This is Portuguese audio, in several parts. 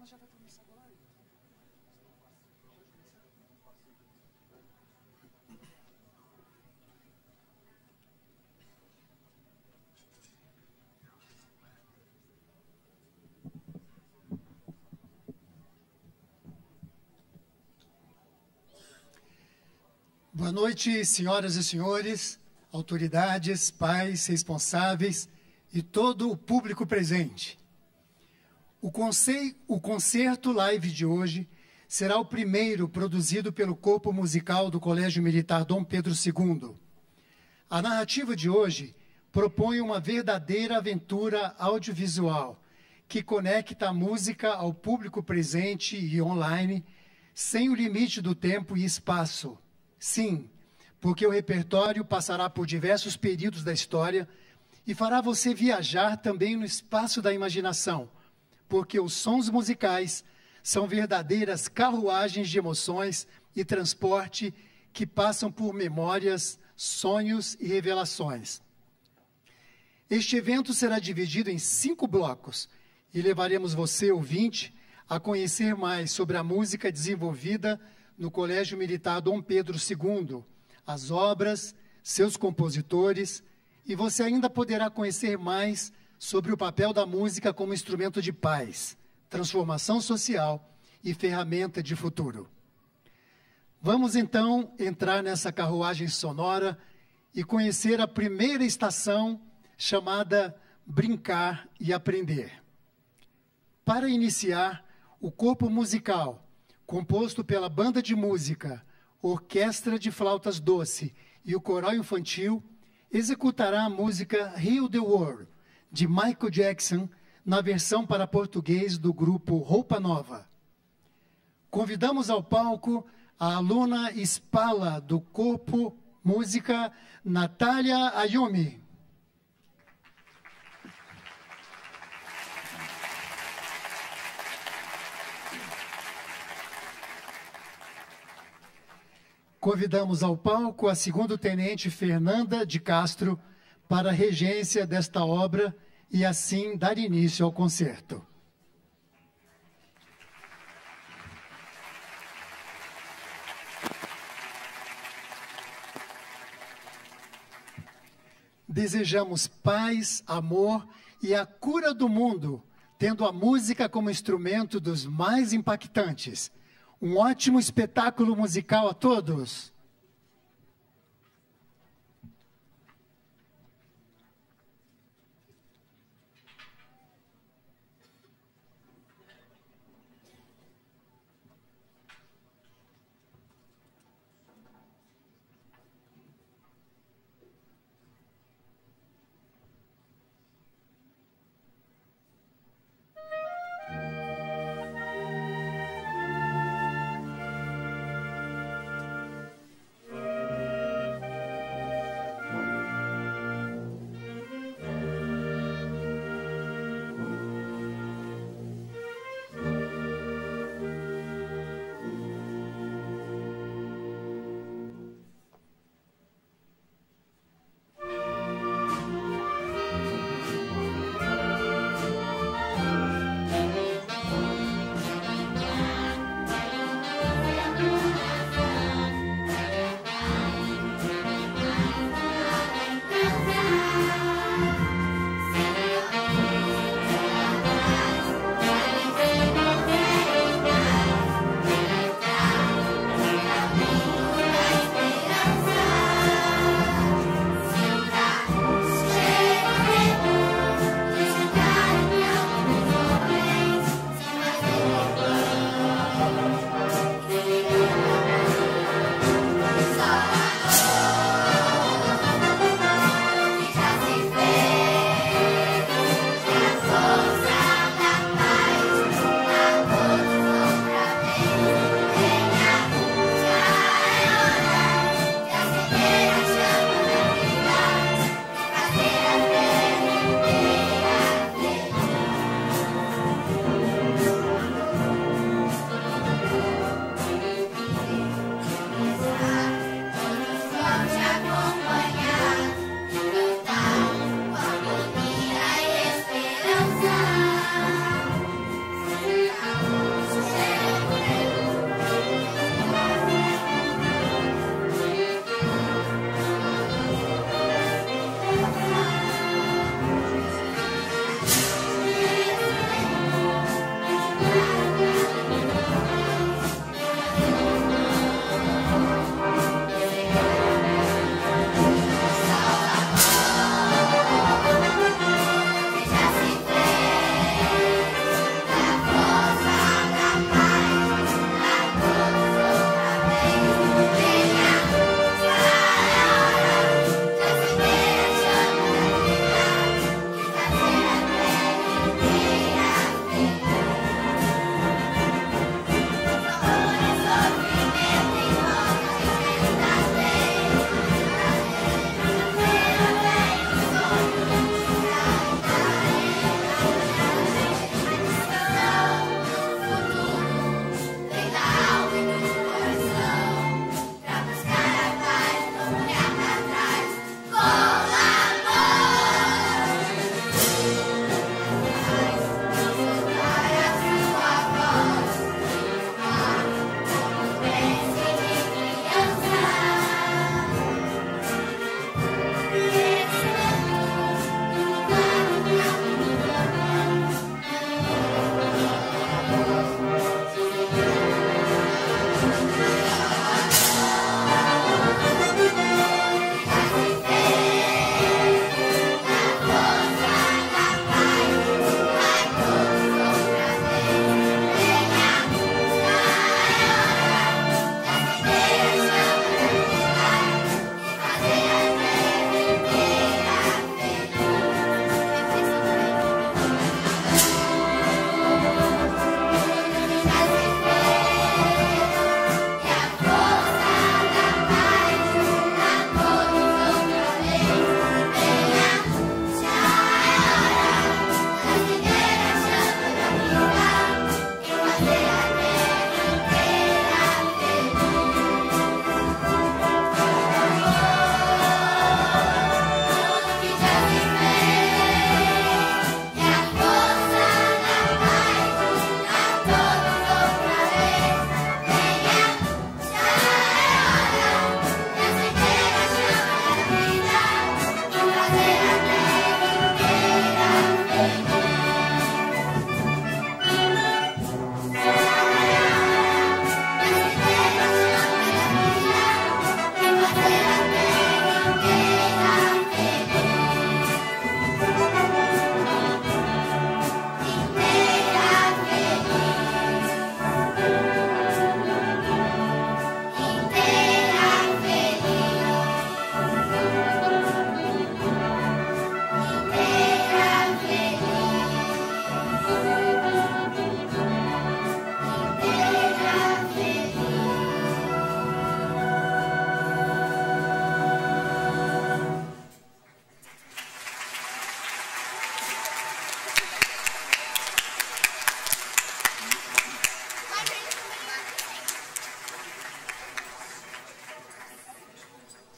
Boa noite, senhoras e senhores, autoridades, pais, responsáveis e todo o público presente. O concerto live de hoje será o primeiro produzido pelo Corpo Musical do Colégio Militar Dom Pedro II. A narrativa de hoje propõe uma verdadeira aventura audiovisual que conecta a música ao público presente e online sem o limite do tempo e espaço. Sim, porque o repertório passará por diversos períodos da história e fará você viajar também no espaço da imaginação, porque os sons musicais são verdadeiras carruagens de emoções e transporte que passam por memórias, sonhos e revelações. Este evento será dividido em 5 blocos e levaremos você, ouvinte, a conhecer mais sobre a música desenvolvida no Colégio Militar Dom Pedro II, as obras, seus compositores, e você ainda poderá conhecer mais sobre o papel da música como instrumento de paz, transformação social e ferramenta de futuro. Vamos então entrar nessa carruagem sonora e conhecer a primeira estação chamada Brincar e Aprender. Para iniciar, o corpo musical composto pela banda de música, orquestra de flautas doce e o coral infantil, executará a música Heal the World, de Michael Jackson, na versão para português do grupo Roupa Nova. Convidamos ao palco a aluna Spala do Corpo Música, Natália Ayumi. Convidamos ao palco a segundo-tenente Fernanda de Castro para a regência desta obra e assim dar início ao concerto. Desejamos paz, amor e a cura do mundo, tendo a música como instrumento dos mais impactantes. Um ótimo espetáculo musical a todos!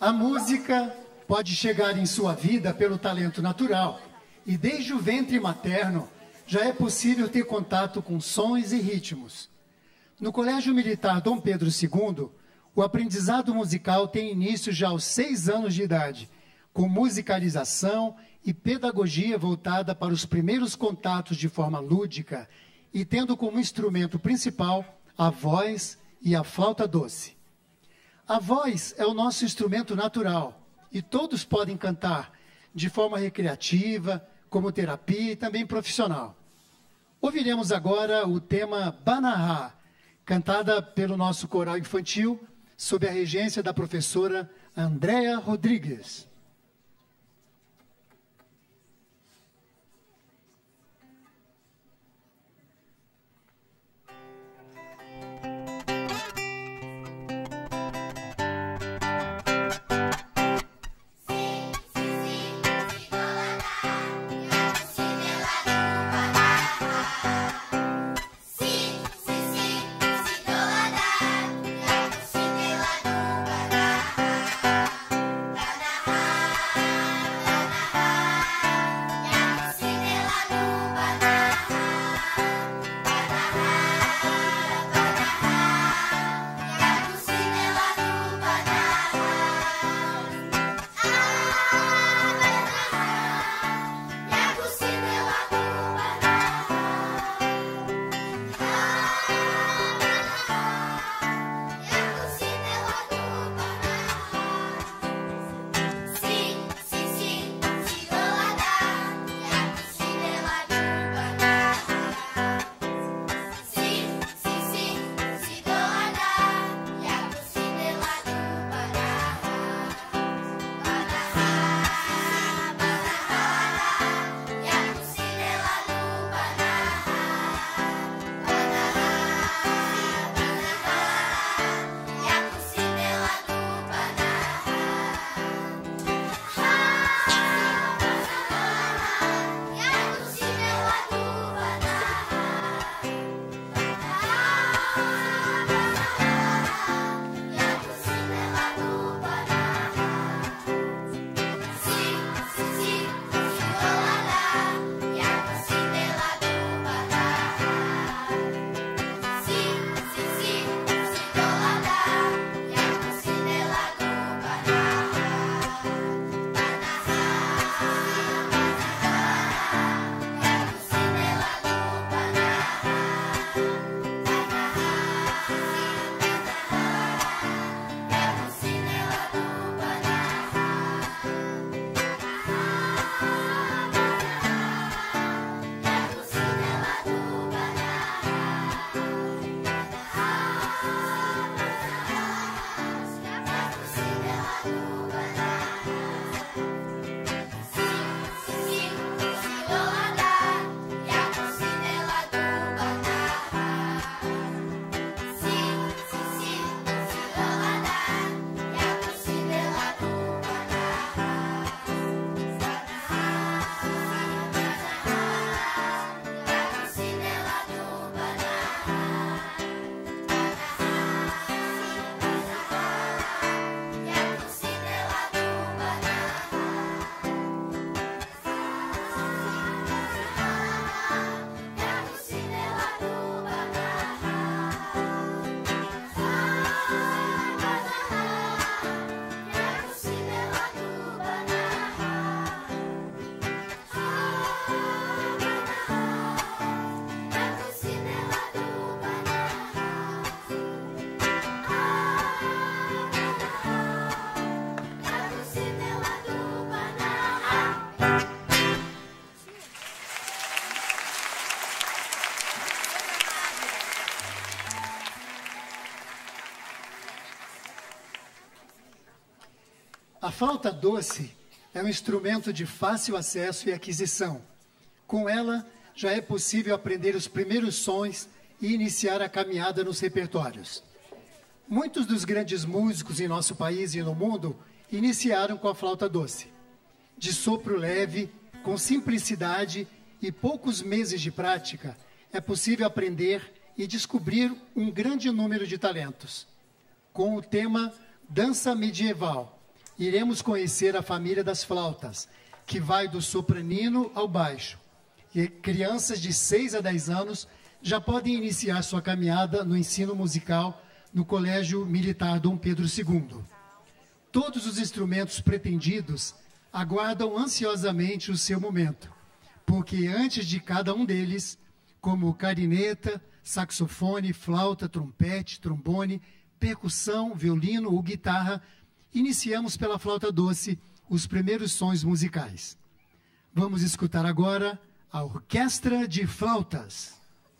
A música pode chegar em sua vida pelo talento natural, e desde o ventre materno já é possível ter contato com sons e ritmos. No Colégio Militar Dom Pedro II, o aprendizado musical tem início já aos 6 anos de idade, com musicalização e pedagogia voltada para os primeiros contatos de forma lúdica e tendo como instrumento principal a voz e a flauta doce. A voz é o nosso instrumento natural e todos podem cantar de forma recreativa, como terapia e também profissional. Ouviremos agora o tema Banarrá, cantada pelo nosso coral infantil, sob a regência da professora Andréa Rodrigues. A flauta doce é um instrumento de fácil acesso e aquisição. Com ela, já é possível aprender os primeiros sons e iniciar a caminhada nos repertórios. Muitos dos grandes músicos em nosso país e no mundo iniciaram com a flauta doce. De sopro leve, com simplicidade e poucos meses de prática, é possível aprender e descobrir um grande número de talentos. Com o tema Dança Medieval, iremos conhecer a família das flautas, que vai do sopranino ao baixo. E crianças de 6 a 10 anos já podem iniciar sua caminhada no ensino musical no Colégio Militar Dom Pedro II. Todos os instrumentos pretendidos aguardam ansiosamente o seu momento, porque antes de cada um deles, como clarineta, saxofone, flauta, trompete, trombone, percussão, violino ou guitarra, iniciamos pela flauta doce os primeiros sons musicais. Vamos escutar agora a Orquestra de Flautas.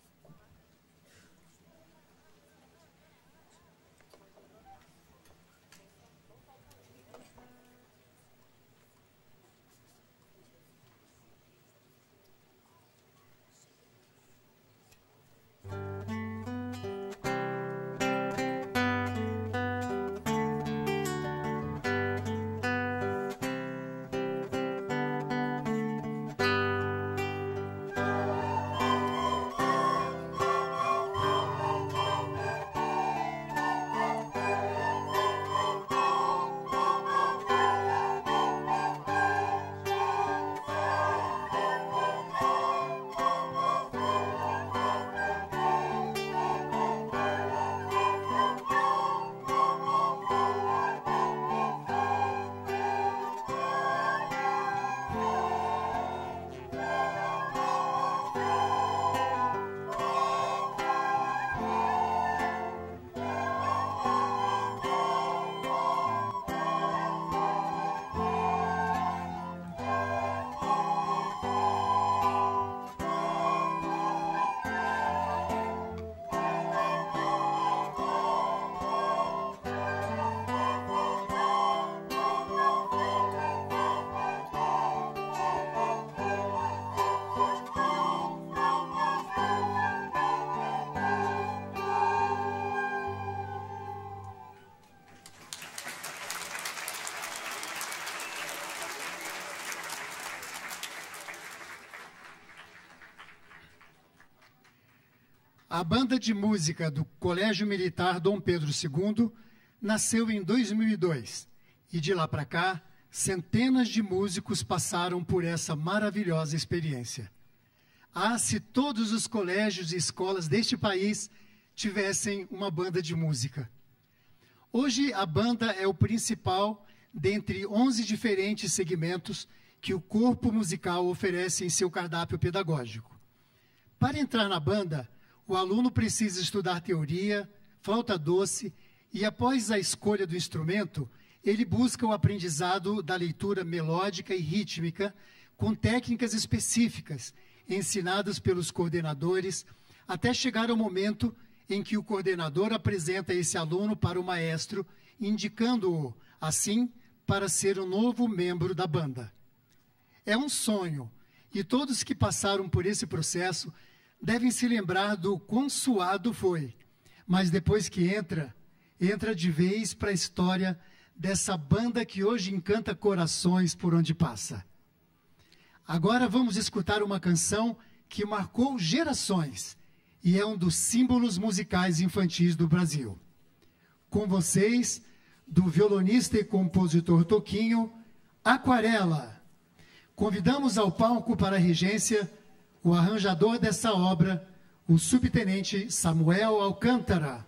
A banda de música do Colégio Militar Dom Pedro II nasceu em 2002 e de lá para cá, centenas de músicos passaram por essa maravilhosa experiência. Ah, se todos os colégios e escolas deste país tivessem uma banda de música. Hoje, a banda é o principal dentre 11 diferentes segmentos que o corpo musical oferece em seu cardápio pedagógico. Para entrar na banda, o aluno precisa estudar teoria, flauta doce e, após a escolha do instrumento, ele busca o aprendizado da leitura melódica e rítmica com técnicas específicas, ensinadas pelos coordenadores, até chegar ao momento em que o coordenador apresenta esse aluno para o maestro, indicando-o, assim, para ser um novo membro da banda. É um sonho, e todos que passaram por esse processo devem se lembrar do quão suado foi, mas depois que entra de vez para a história dessa banda que hoje encanta corações por onde passa. Agora vamos escutar uma canção que marcou gerações e é um dos símbolos musicais infantis do Brasil. Com vocês, do violonista e compositor Toquinho, Aquarela. Convidamos ao palco para a regência o arranjador dessa obra, o subtenente Samuel Alcântara.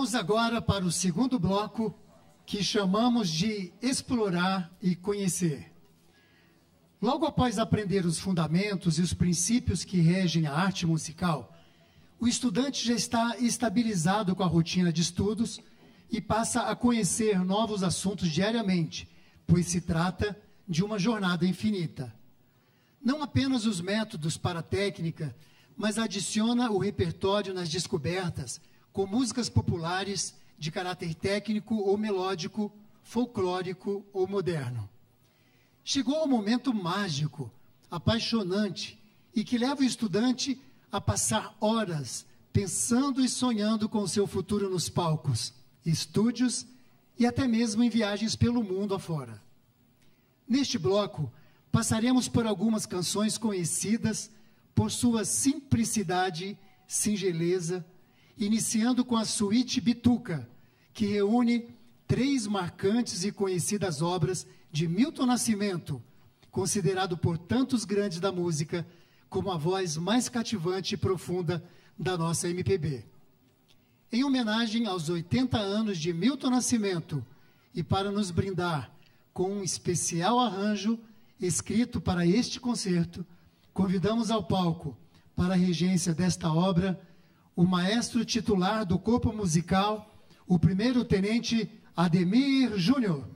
Vamos agora para o segundo bloco, que chamamos de explorar e conhecer. Logo após aprender os fundamentos e os princípios que regem a arte musical, o estudante já está estabilizado com a rotina de estudos e passa a conhecer novos assuntos diariamente, pois se trata de uma jornada infinita. Não apenas os métodos para a técnica, mas adiciona o repertório nas descobertas, com músicas populares de caráter técnico ou melódico, folclórico ou moderno. Chegou o momento mágico, apaixonante, e que leva o estudante a passar horas pensando e sonhando com o seu futuro nos palcos, estúdios e até mesmo em viagens pelo mundo afora. Neste bloco, passaremos por algumas canções conhecidas por sua simplicidade, singeleza, iniciando com a Suíte Bituca, que reúne 3 marcantes e conhecidas obras de Milton Nascimento, considerado por tantos grandes da música como a voz mais cativante e profunda da nossa MPB. Em homenagem aos 80 anos de Milton Nascimento e para nos brindar com um especial arranjo escrito para este concerto, convidamos ao palco, para a regência desta obra, o maestro titular do corpo musical, o primeiro-tenente Ademir Júnior.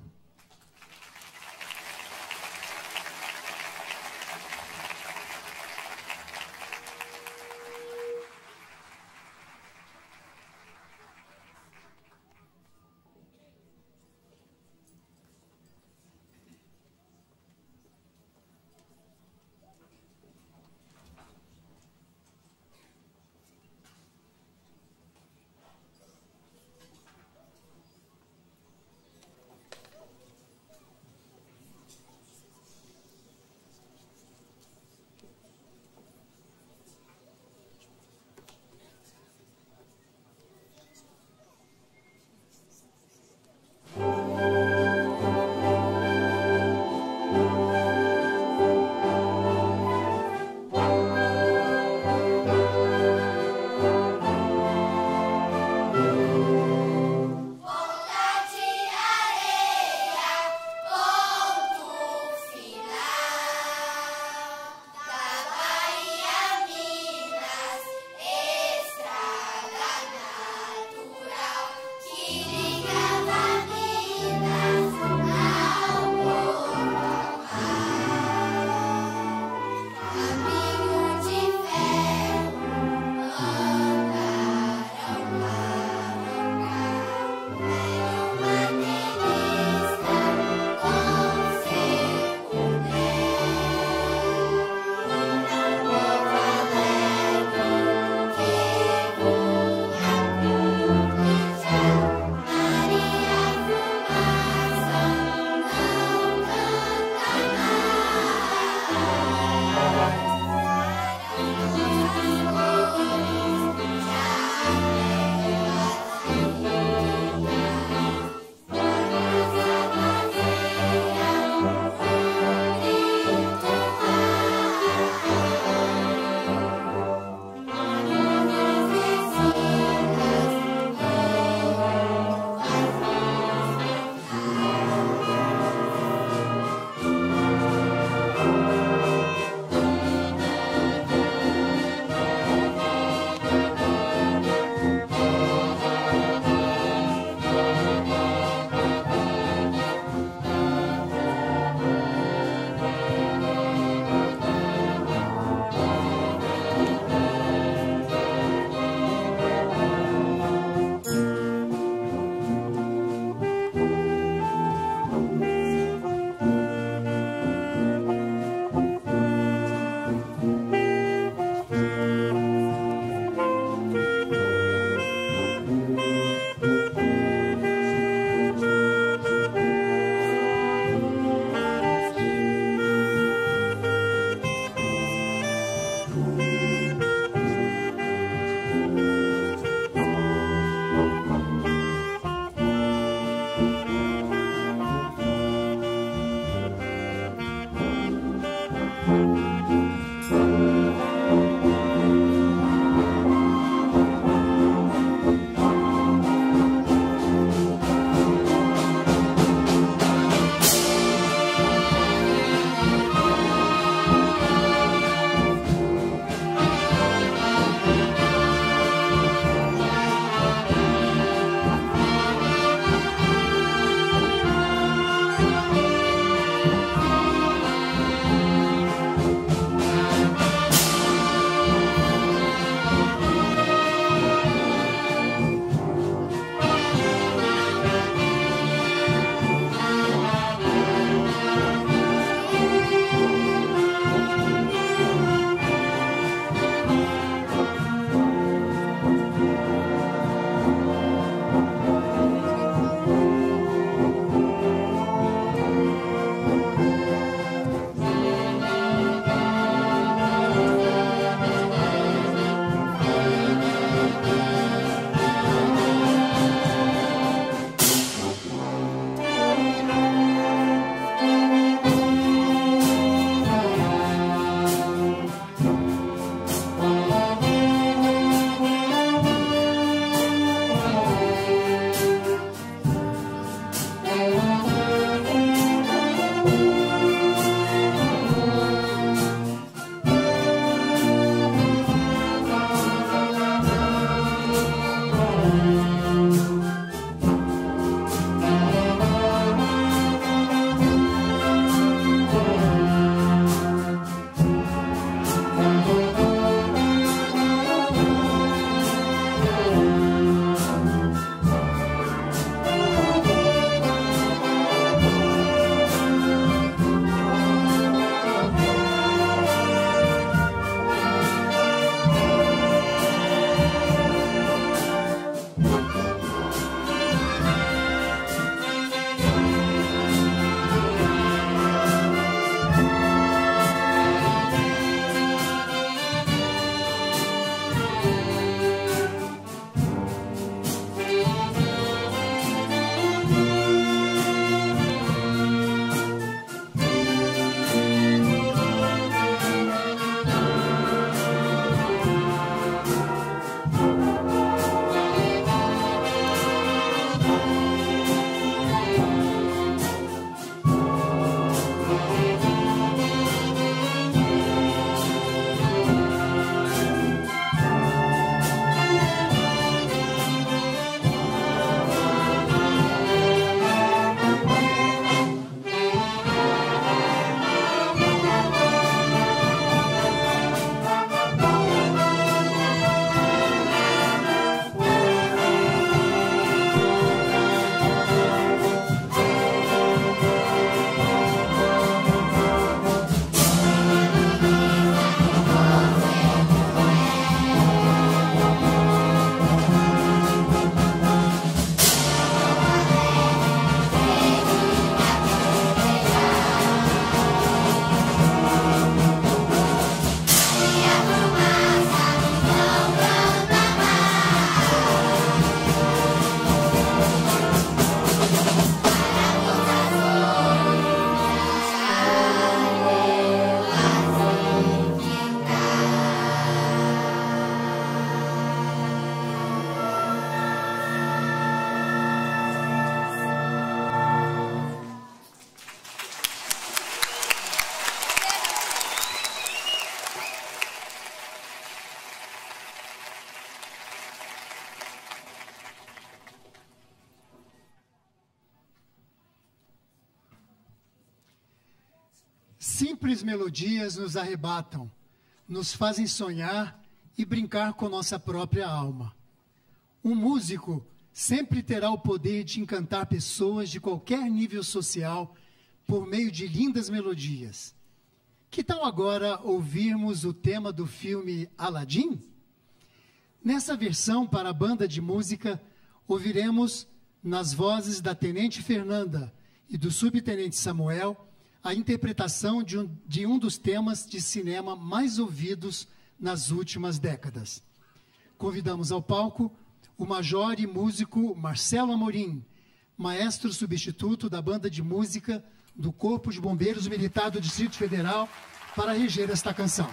Simples melodias nos arrebatam, nos fazem sonhar e brincar com nossa própria alma. Um músico sempre terá o poder de encantar pessoas de qualquer nível social por meio de lindas melodias. Que tal agora ouvirmos o tema do filme Aladdin? Nessa versão para a banda de música, ouviremos, nas vozes da Tenente Fernanda e do Subtenente Samuel, a interpretação de um dos temas de cinema mais ouvidos nas últimas décadas. Convidamos ao palco o major e músico Marcelo Amorim, maestro substituto da banda de música do Corpo de Bombeiros Militar do Distrito Federal, para reger esta canção.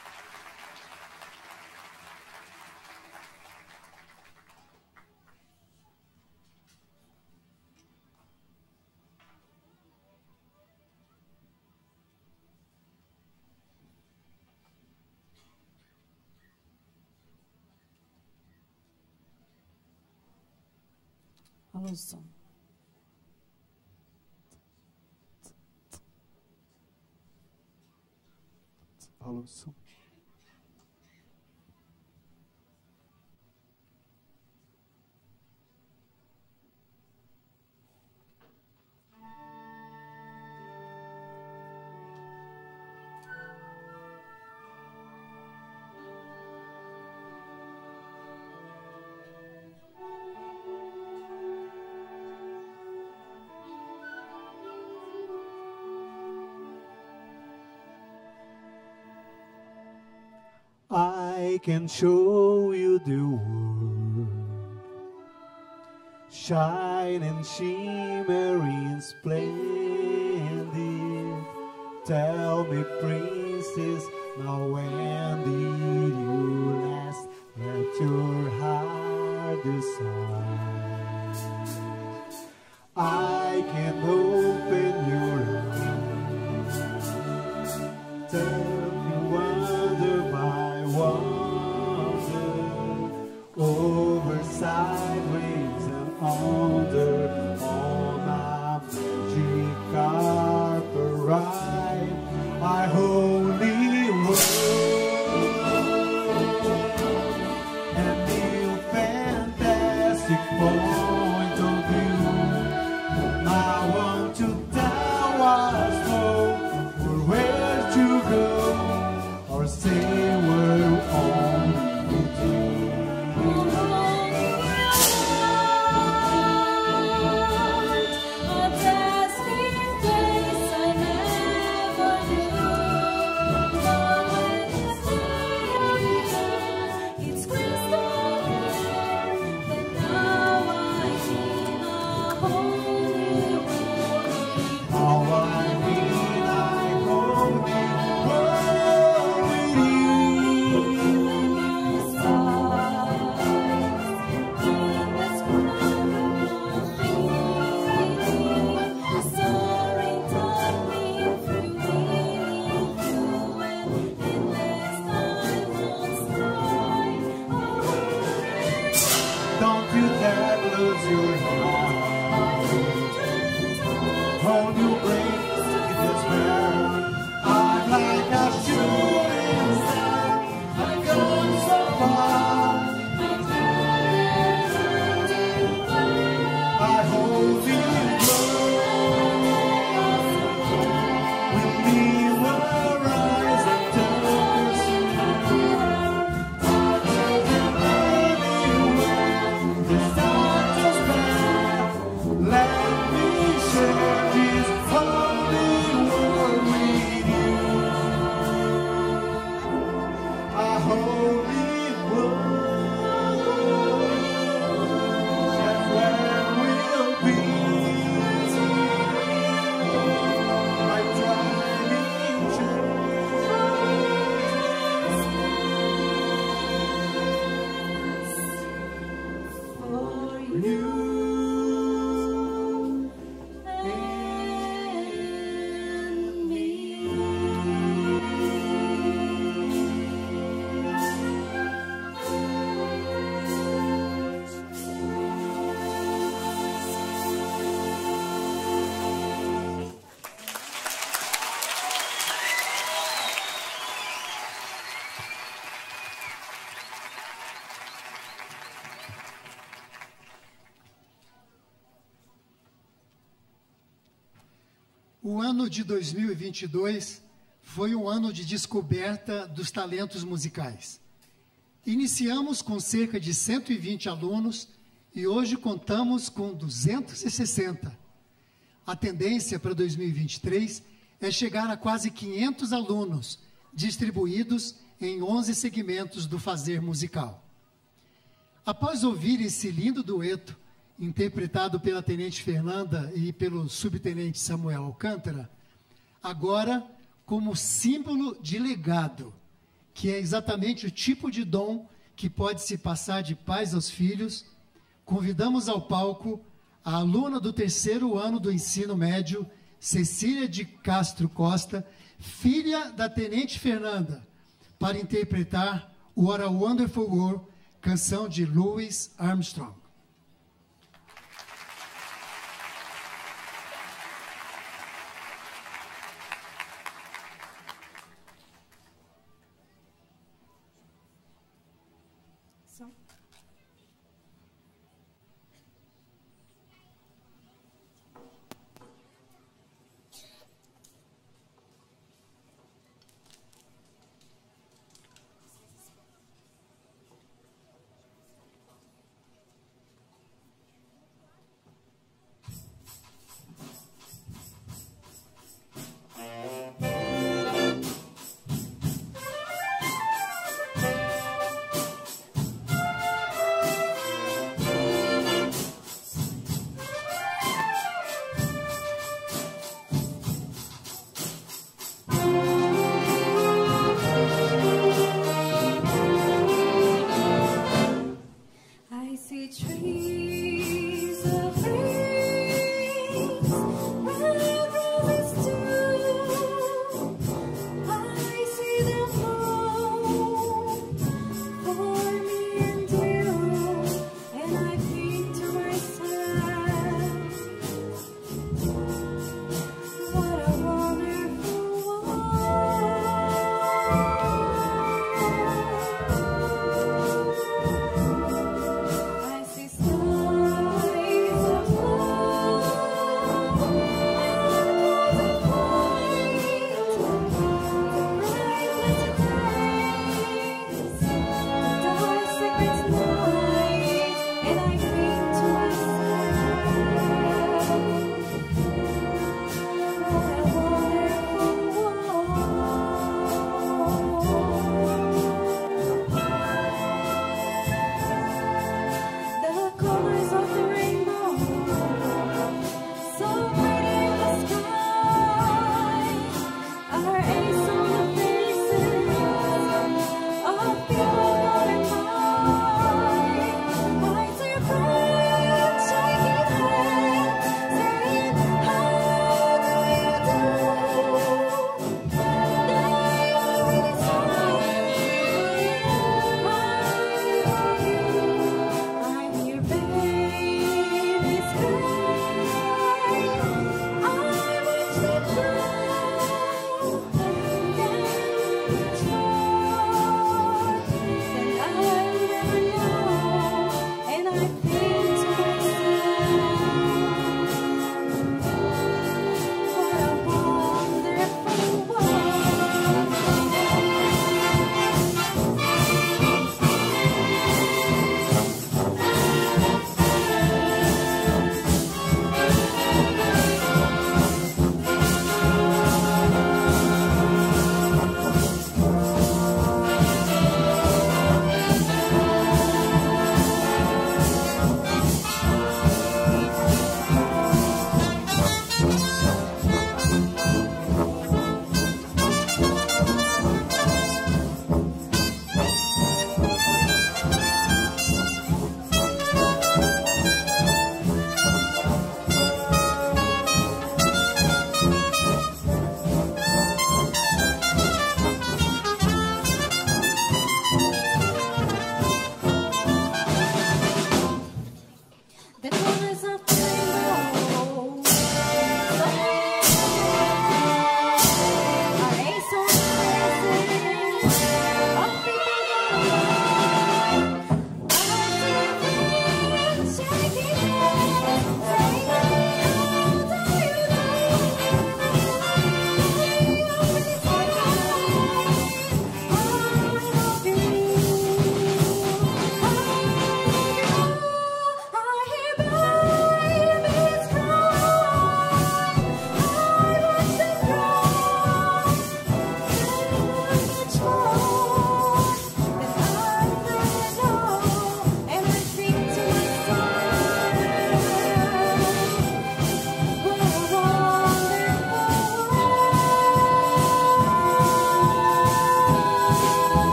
Alô, som. Alô, som. I can show you the world, shining, shimmering, splendid. Tell me, princess, now when did you last let your heart decide? I can open your eyes, tell you wonder by wonder, over, sideways, and under, on my magic carpet ride, my holy world, and new fantastic point of view. My one O ano de 2022 foi um ano de descoberta dos talentos musicais. Iniciamos com cerca de 120 alunos e hoje contamos com 260. A tendência para 2023 é chegar a quase 500 alunos, distribuídos em 11 segmentos do fazer musical. Após ouvir esse lindo dueto, interpretado pela Tenente Fernanda e pelo Subtenente Samuel Alcântara, agora, como símbolo de legado, que é exatamente o tipo de dom que pode se passar de pais aos filhos, convidamos ao palco a aluna do 3º ano do ensino médio, Cecília de Castro Costa, filha da Tenente Fernanda, para interpretar What a Wonderful World, canção de Louis Armstrong.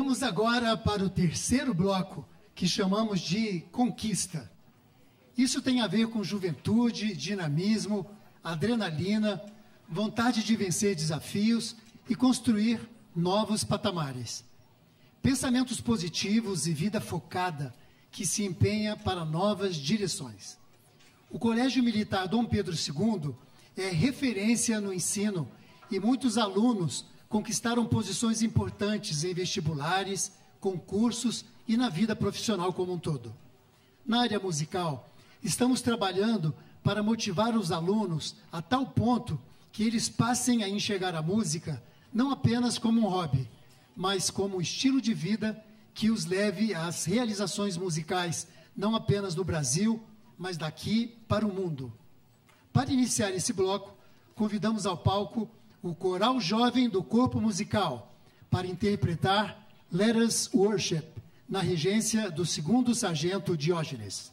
Vamos agora para o terceiro bloco, que chamamos de Conquista. Isso tem a ver com juventude, dinamismo, adrenalina, vontade de vencer desafios e construir novos patamares. Pensamentos positivos e vida focada que se empenha para novas direções. O Colégio Militar Dom Pedro II é referência no ensino e muitos alunos conquistaram posições importantes em vestibulares, concursos e na vida profissional como um todo. Na área musical, estamos trabalhando para motivar os alunos a tal ponto que eles passem a enxergar a música não apenas como um hobby, mas como um estilo de vida que os leve às realizações musicais, não apenas no Brasil, mas daqui para o mundo. Para iniciar esse bloco, convidamos ao palco o Coral Jovem do Corpo Musical para interpretar Let Us Worship, na regência do 2º Sargento Diógenes.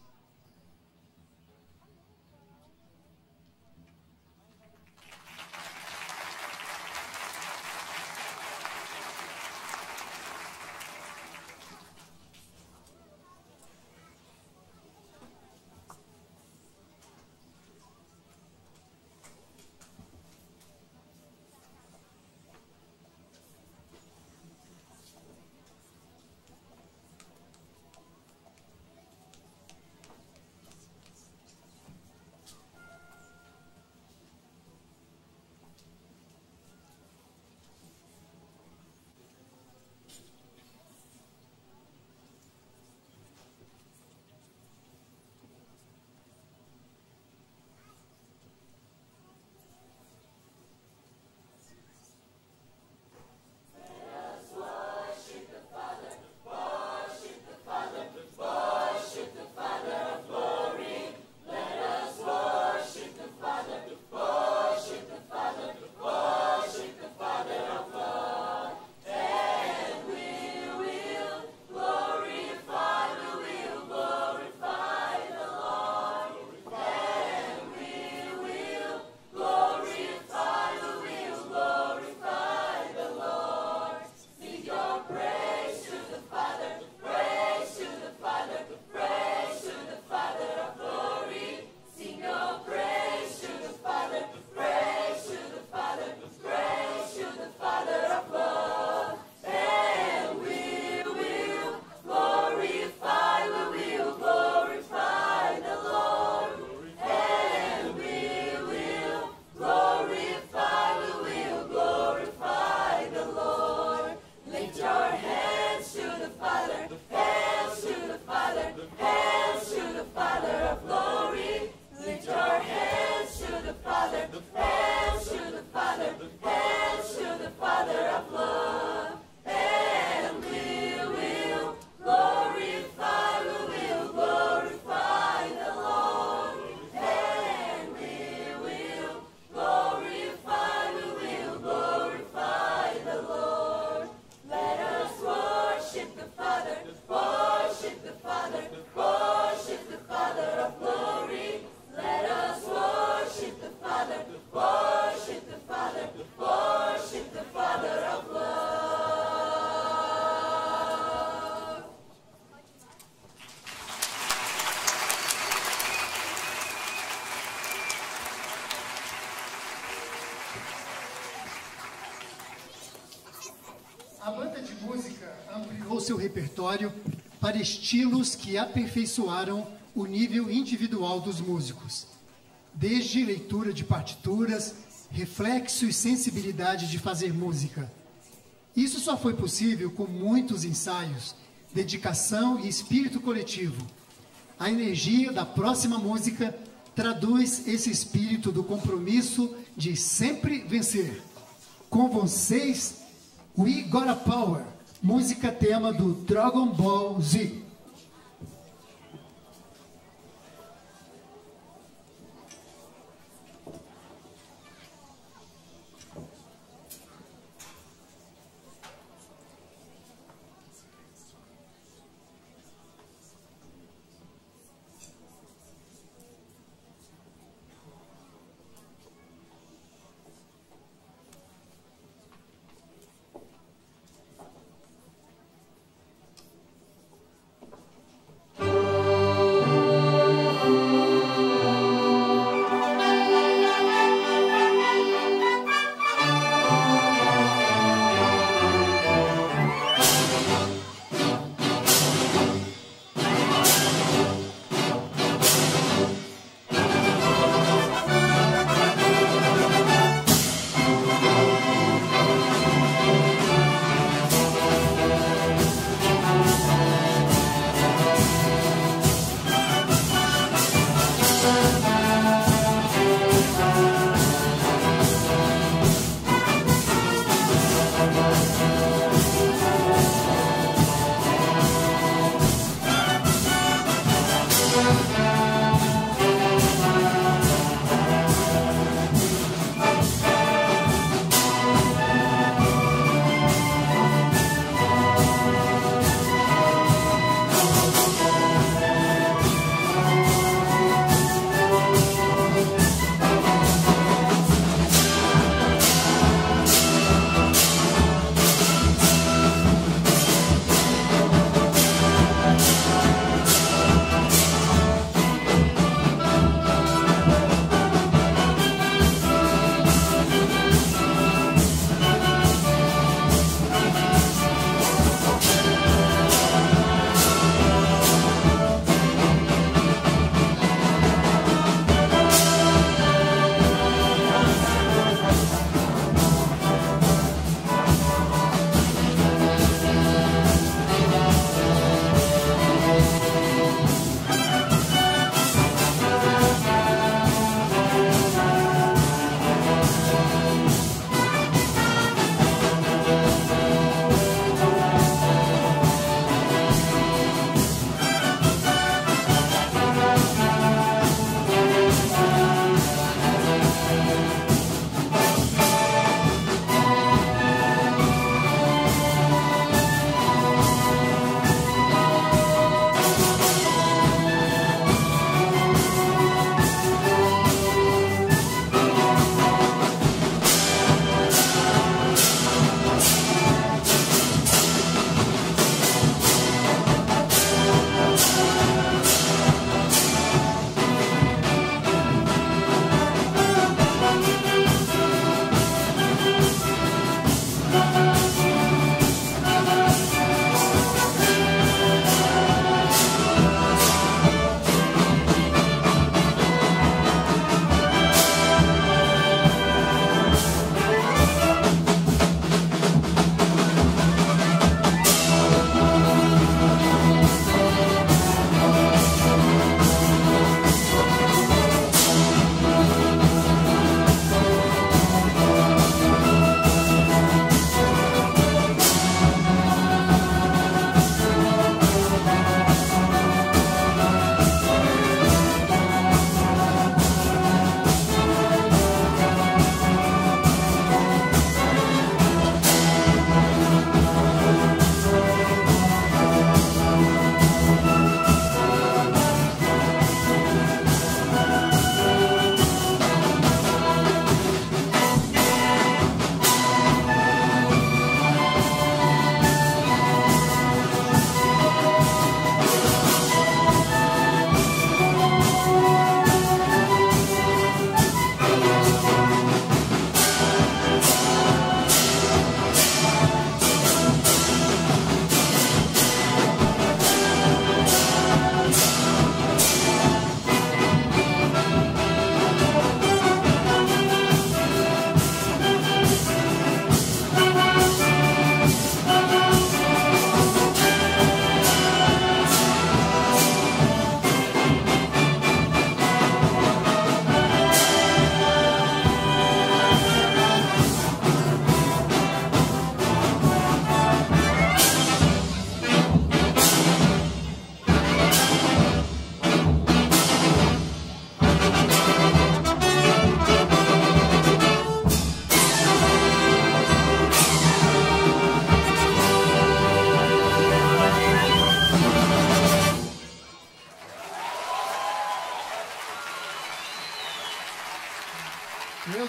A banda de música ampliou seu repertório para estilos que aperfeiçoaram o nível individual dos músicos. Desde leitura de partituras, reflexo e sensibilidade de fazer música. Isso só foi possível com muitos ensaios, dedicação e espírito coletivo. A energia da próxima música traduz esse espírito do compromisso de sempre vencer. Com vocês, We Got a Power, música tema do Dragon Ball Z.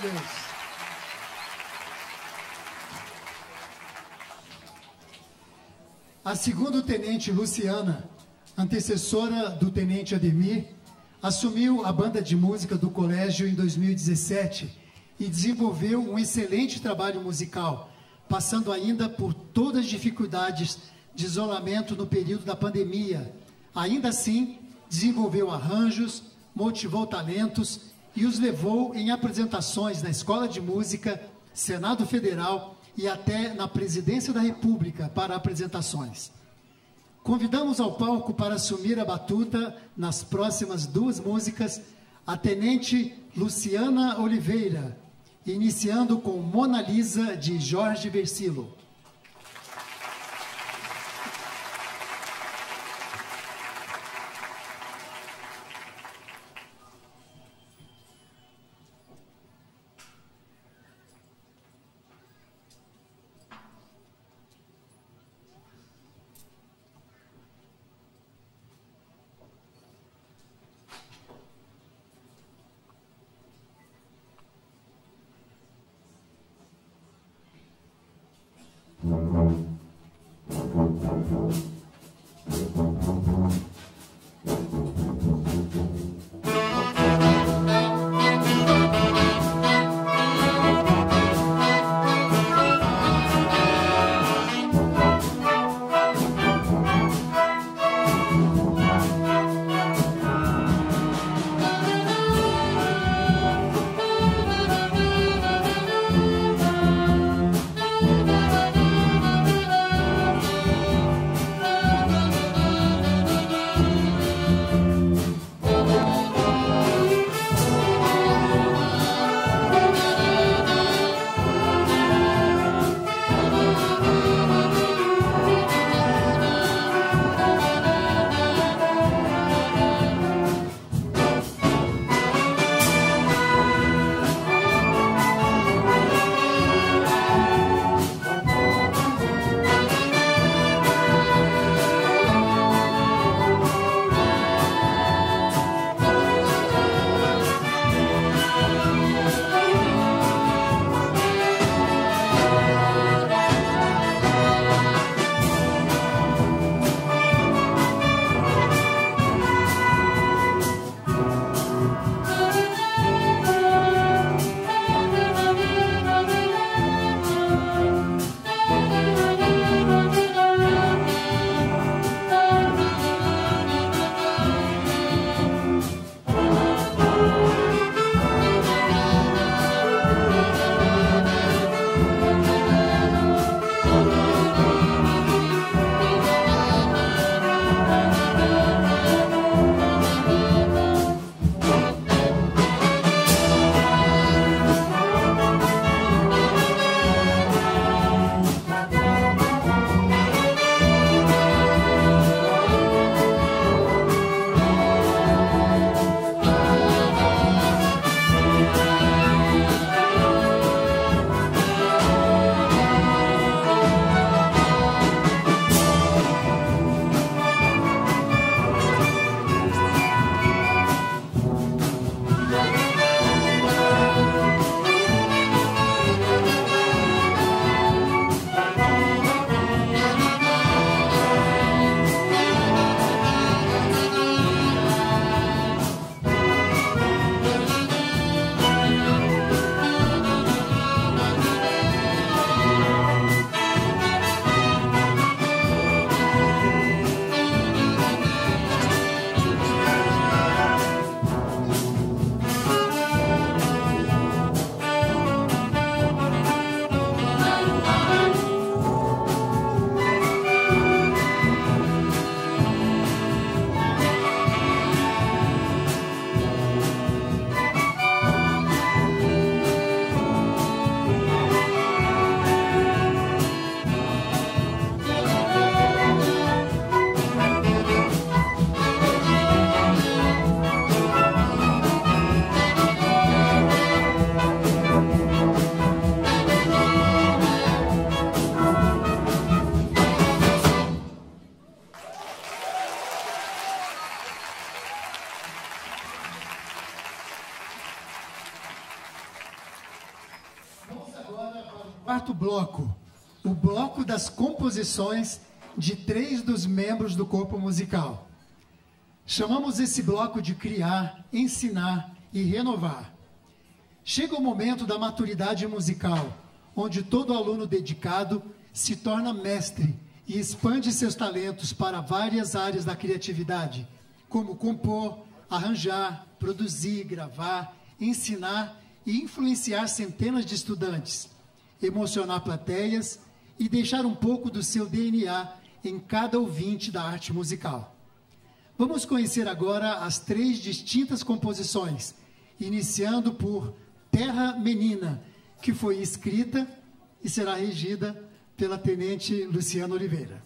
Deus. A segunda-tenente Luciana, antecessora do tenente Ademir, assumiu a banda de música do colégio em 2017 e desenvolveu um excelente trabalho musical, passando ainda por todas as dificuldades de isolamento no período da pandemia. Ainda assim, desenvolveu arranjos, motivou talentos e os levou em apresentações na Escola de Música, Senado Federal e até na Presidência da República para apresentações. Convidamos ao palco para assumir a batuta nas próximas duas músicas a tenente Luciana Oliveira, iniciando com Mona Lisa, de Jorge Versilo. quarto bloco, o bloco das composições de 3 dos membros do corpo musical. Chamamos esse bloco de criar, ensinar e renovar. Chega o momento da maturidade musical, onde todo aluno dedicado se torna mestre e expande seus talentos para várias áreas da criatividade, como compor, arranjar, produzir, gravar, ensinar e influenciar centenas de estudantes, emocionar plateias e deixar um pouco do seu DNA em cada ouvinte da arte musical. Vamos conhecer agora as 3 distintas composições, iniciando por Terra Menina, que foi escrita e será regida pela Tenente Luciana Oliveira.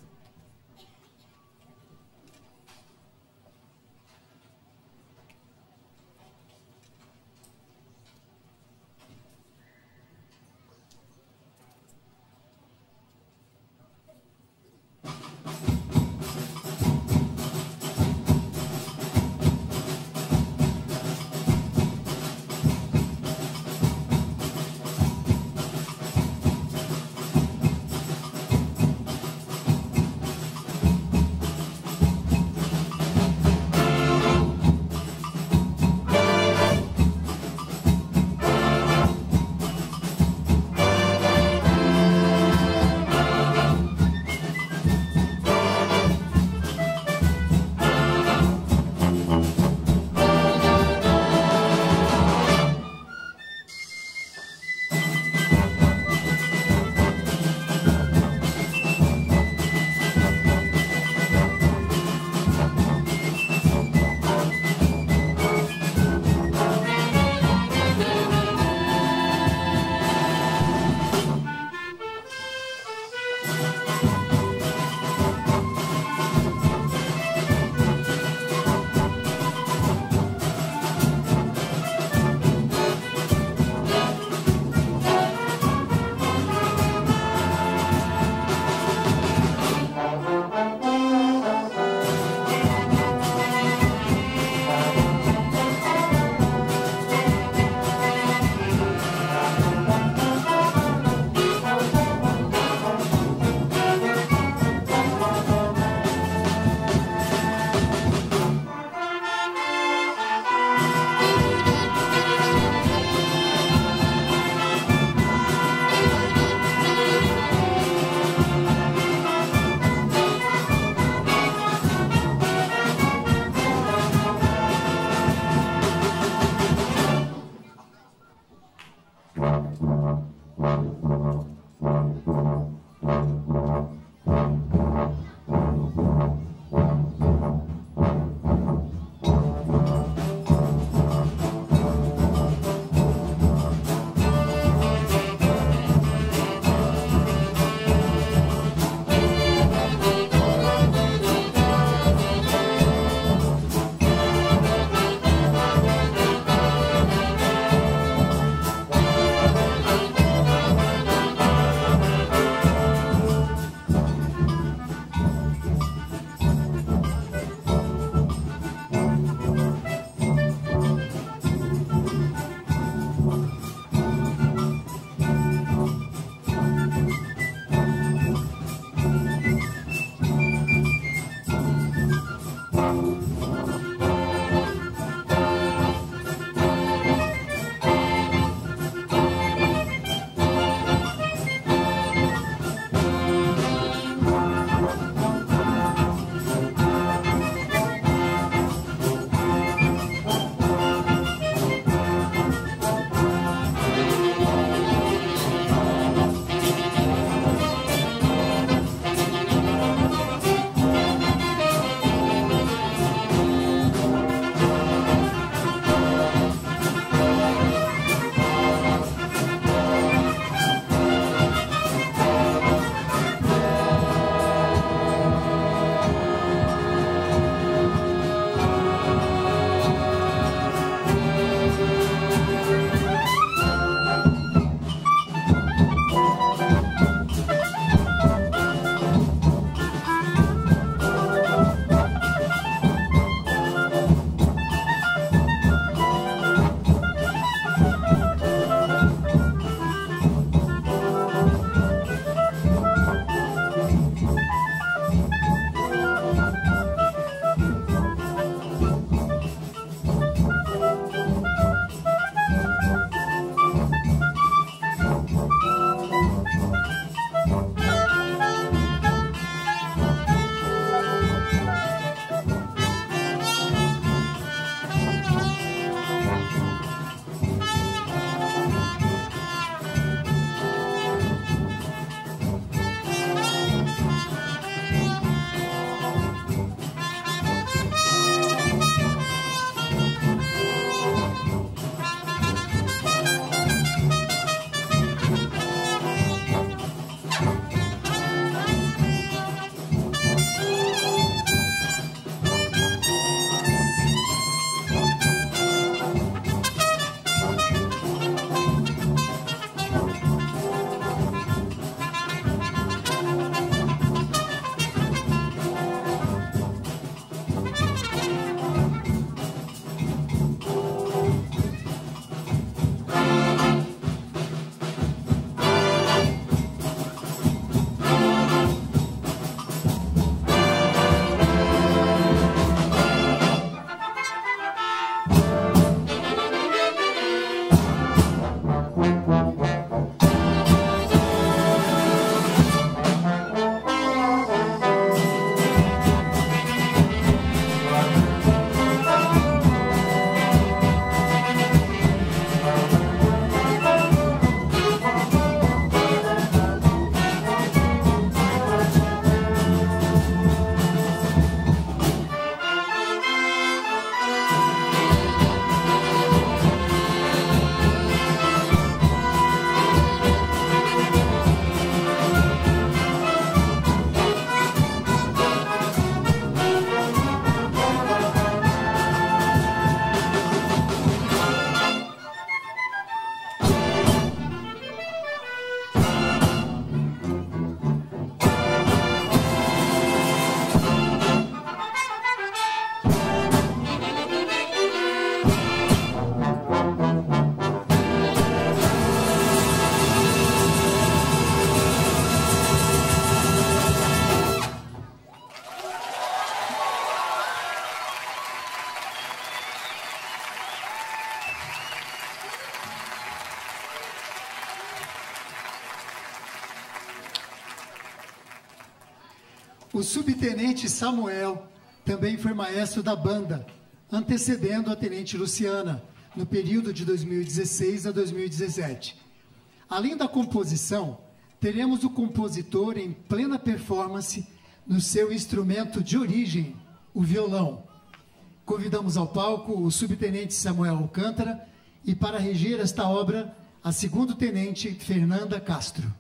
O subtenente Samuel também foi maestro da banda, antecedendo a tenente Luciana, no período de 2016 a 2017. Além da composição, teremos o compositor em plena performance no seu instrumento de origem, o violão. Convidamos ao palco o subtenente Samuel Alcântara e, para reger esta obra, a segundo-tenente Fernanda Castro.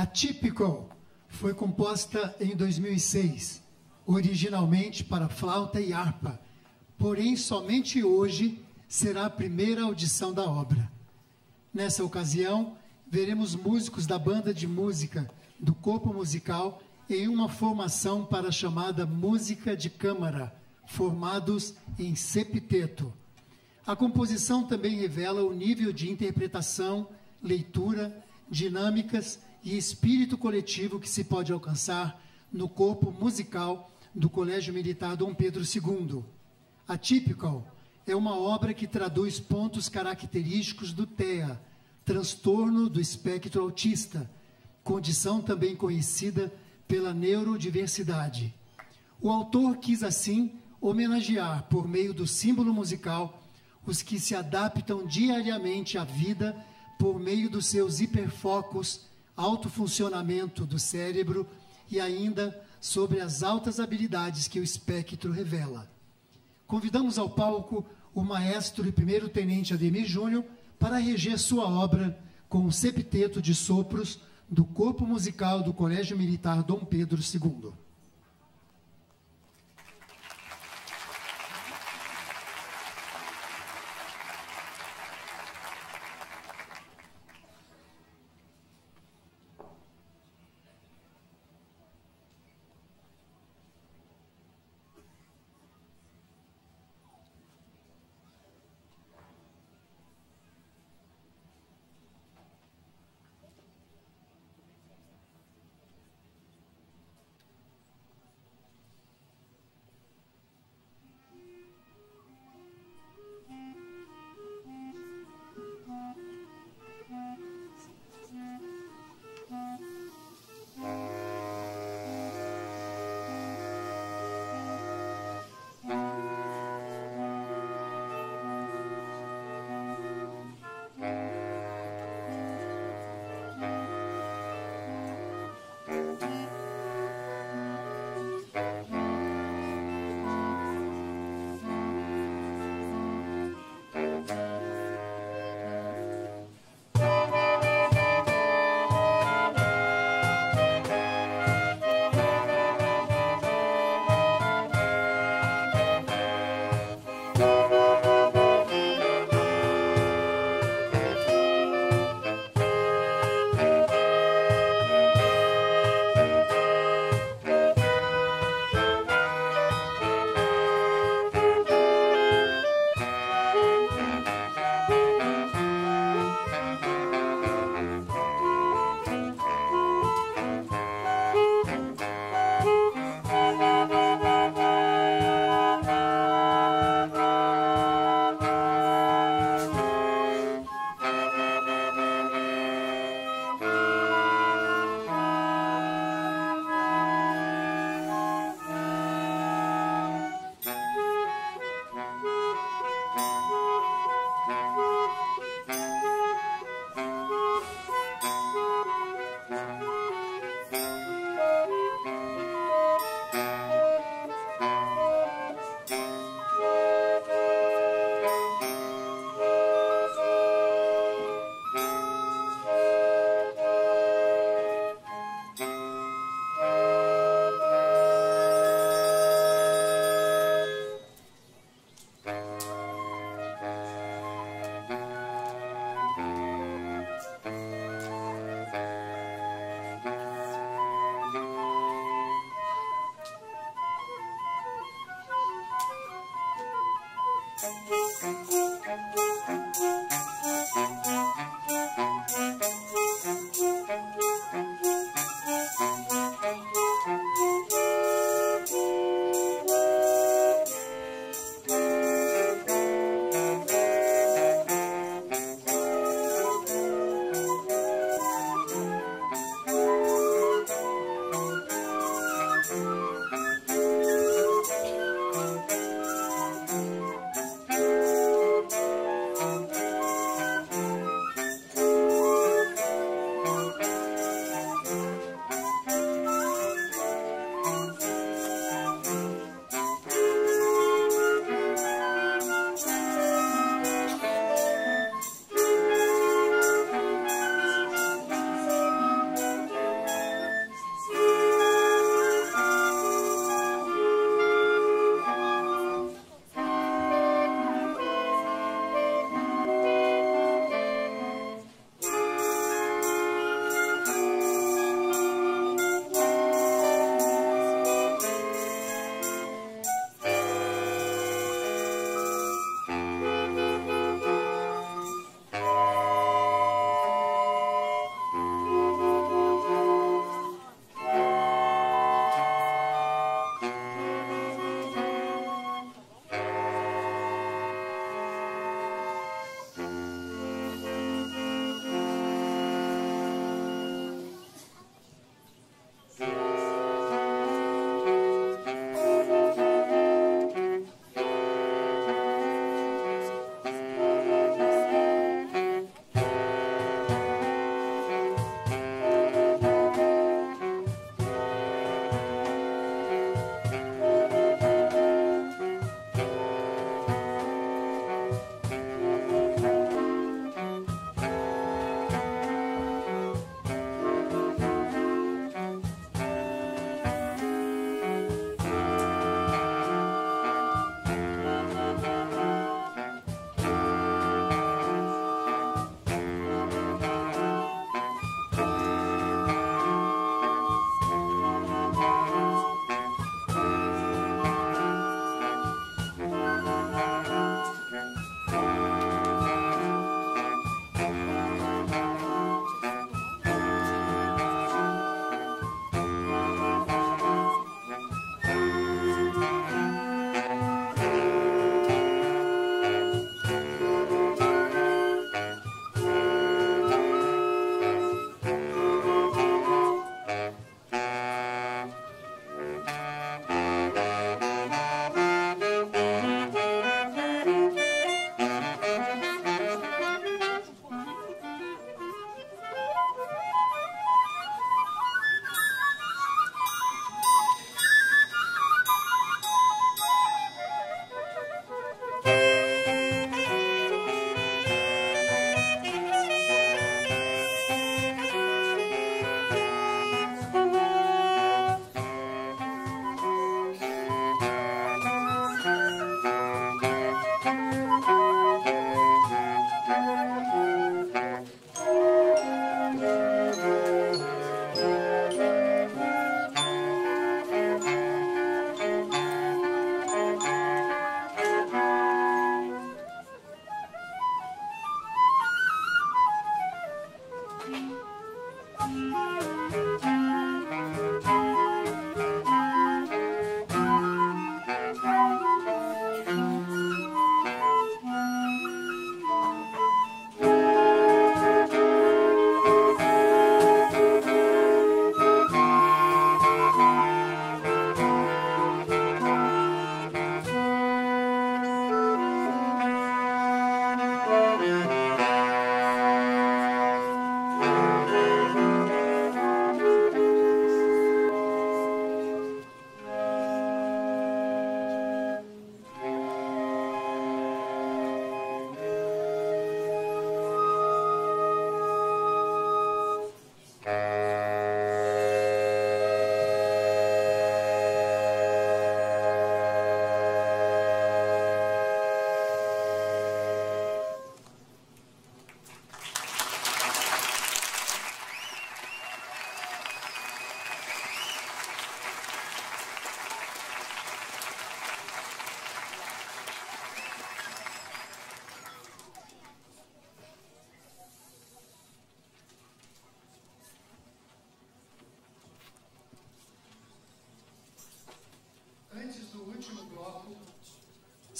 Atypical foi composta em 2006, originalmente para flauta e harpa, porém somente hoje será a primeira audição da obra. Nessa ocasião, veremos músicos da banda de música do corpo musical em uma formação para a chamada música de câmara, formados em septeto. A composição também revela o nível de interpretação, leitura, dinâmicas e espírito coletivo que se pode alcançar no corpo musical do Colégio Militar Dom Pedro II. Atypical é uma obra que traduz pontos característicos do TEA, transtorno do espectro autista, condição também conhecida pela neurodiversidade. O autor quis, assim, homenagear, por meio do símbolo musical, os que se adaptam diariamente à vida por meio dos seus hiperfocos, alto funcionamento do cérebro e ainda sobre as altas habilidades que o espectro revela. Convidamos ao palco o maestro e primeiro-tenente Ademir Júnior para reger sua obra com o septeto de sopros do corpo musical do Colégio Militar Dom Pedro II.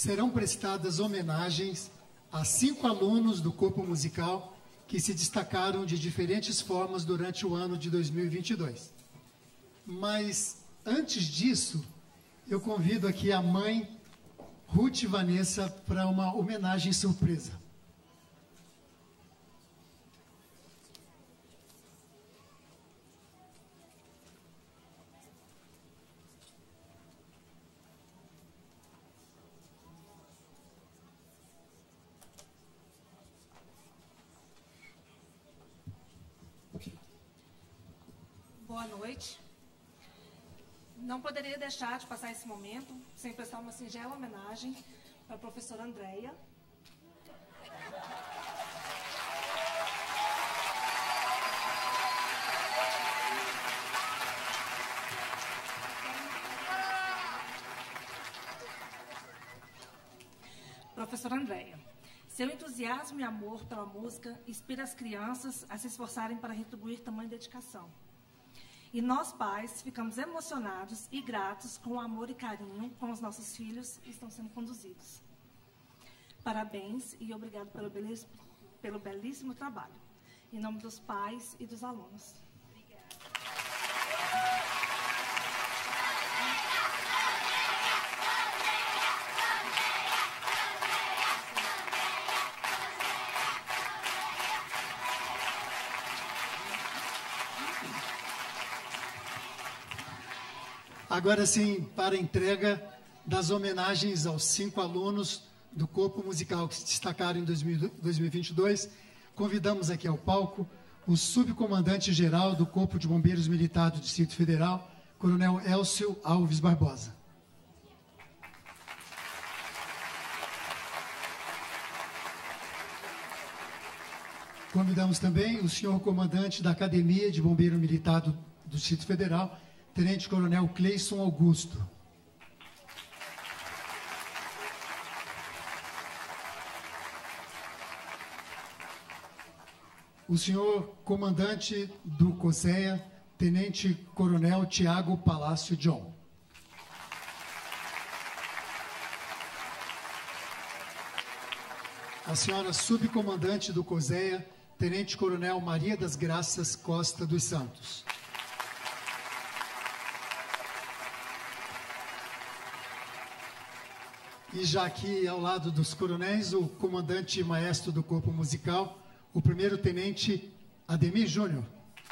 serão prestadas homenagens a 5 alunos do corpo musical que se destacaram de diferentes formas durante o ano de 2022. Mas, antes disso, eu convido aqui a mãe Ruth Vanessa para uma homenagem surpresa. Boa noite. Não poderia deixar de passar esse momento sem prestar uma singela homenagem para a professora Andréia. Professora Andréia, seu entusiasmo e amor pela música inspira as crianças a se esforçarem para retribuir tamanha dedicação. E nós, pais, ficamos emocionados e gratos com o amor e carinho com os nossos filhos estão sendo conduzidos. Parabéns e obrigado pelo belíssimo trabalho. Em nome dos pais e dos alunos. Agora sim, para a entrega das homenagens aos 5 alunos do corpo musical que se destacaram em 2022, convidamos aqui ao palco o subcomandante-geral do Corpo de Bombeiros Militar do Distrito Federal, Coronel Elcio Alves Barbosa. Convidamos também o senhor comandante da Academia de Bombeiro Militar do Distrito Federal, Tenente Coronel Cleison Augusto. O senhor comandante do COSEA, Tenente Coronel Tiago Palácio John. A senhora subcomandante do COSEA, Tenente Coronel Maria das Graças Costa dos Santos. E já aqui ao lado dos coronéis, o comandante maestro do corpo musical, o primeiro-tenente Ademir Júnior.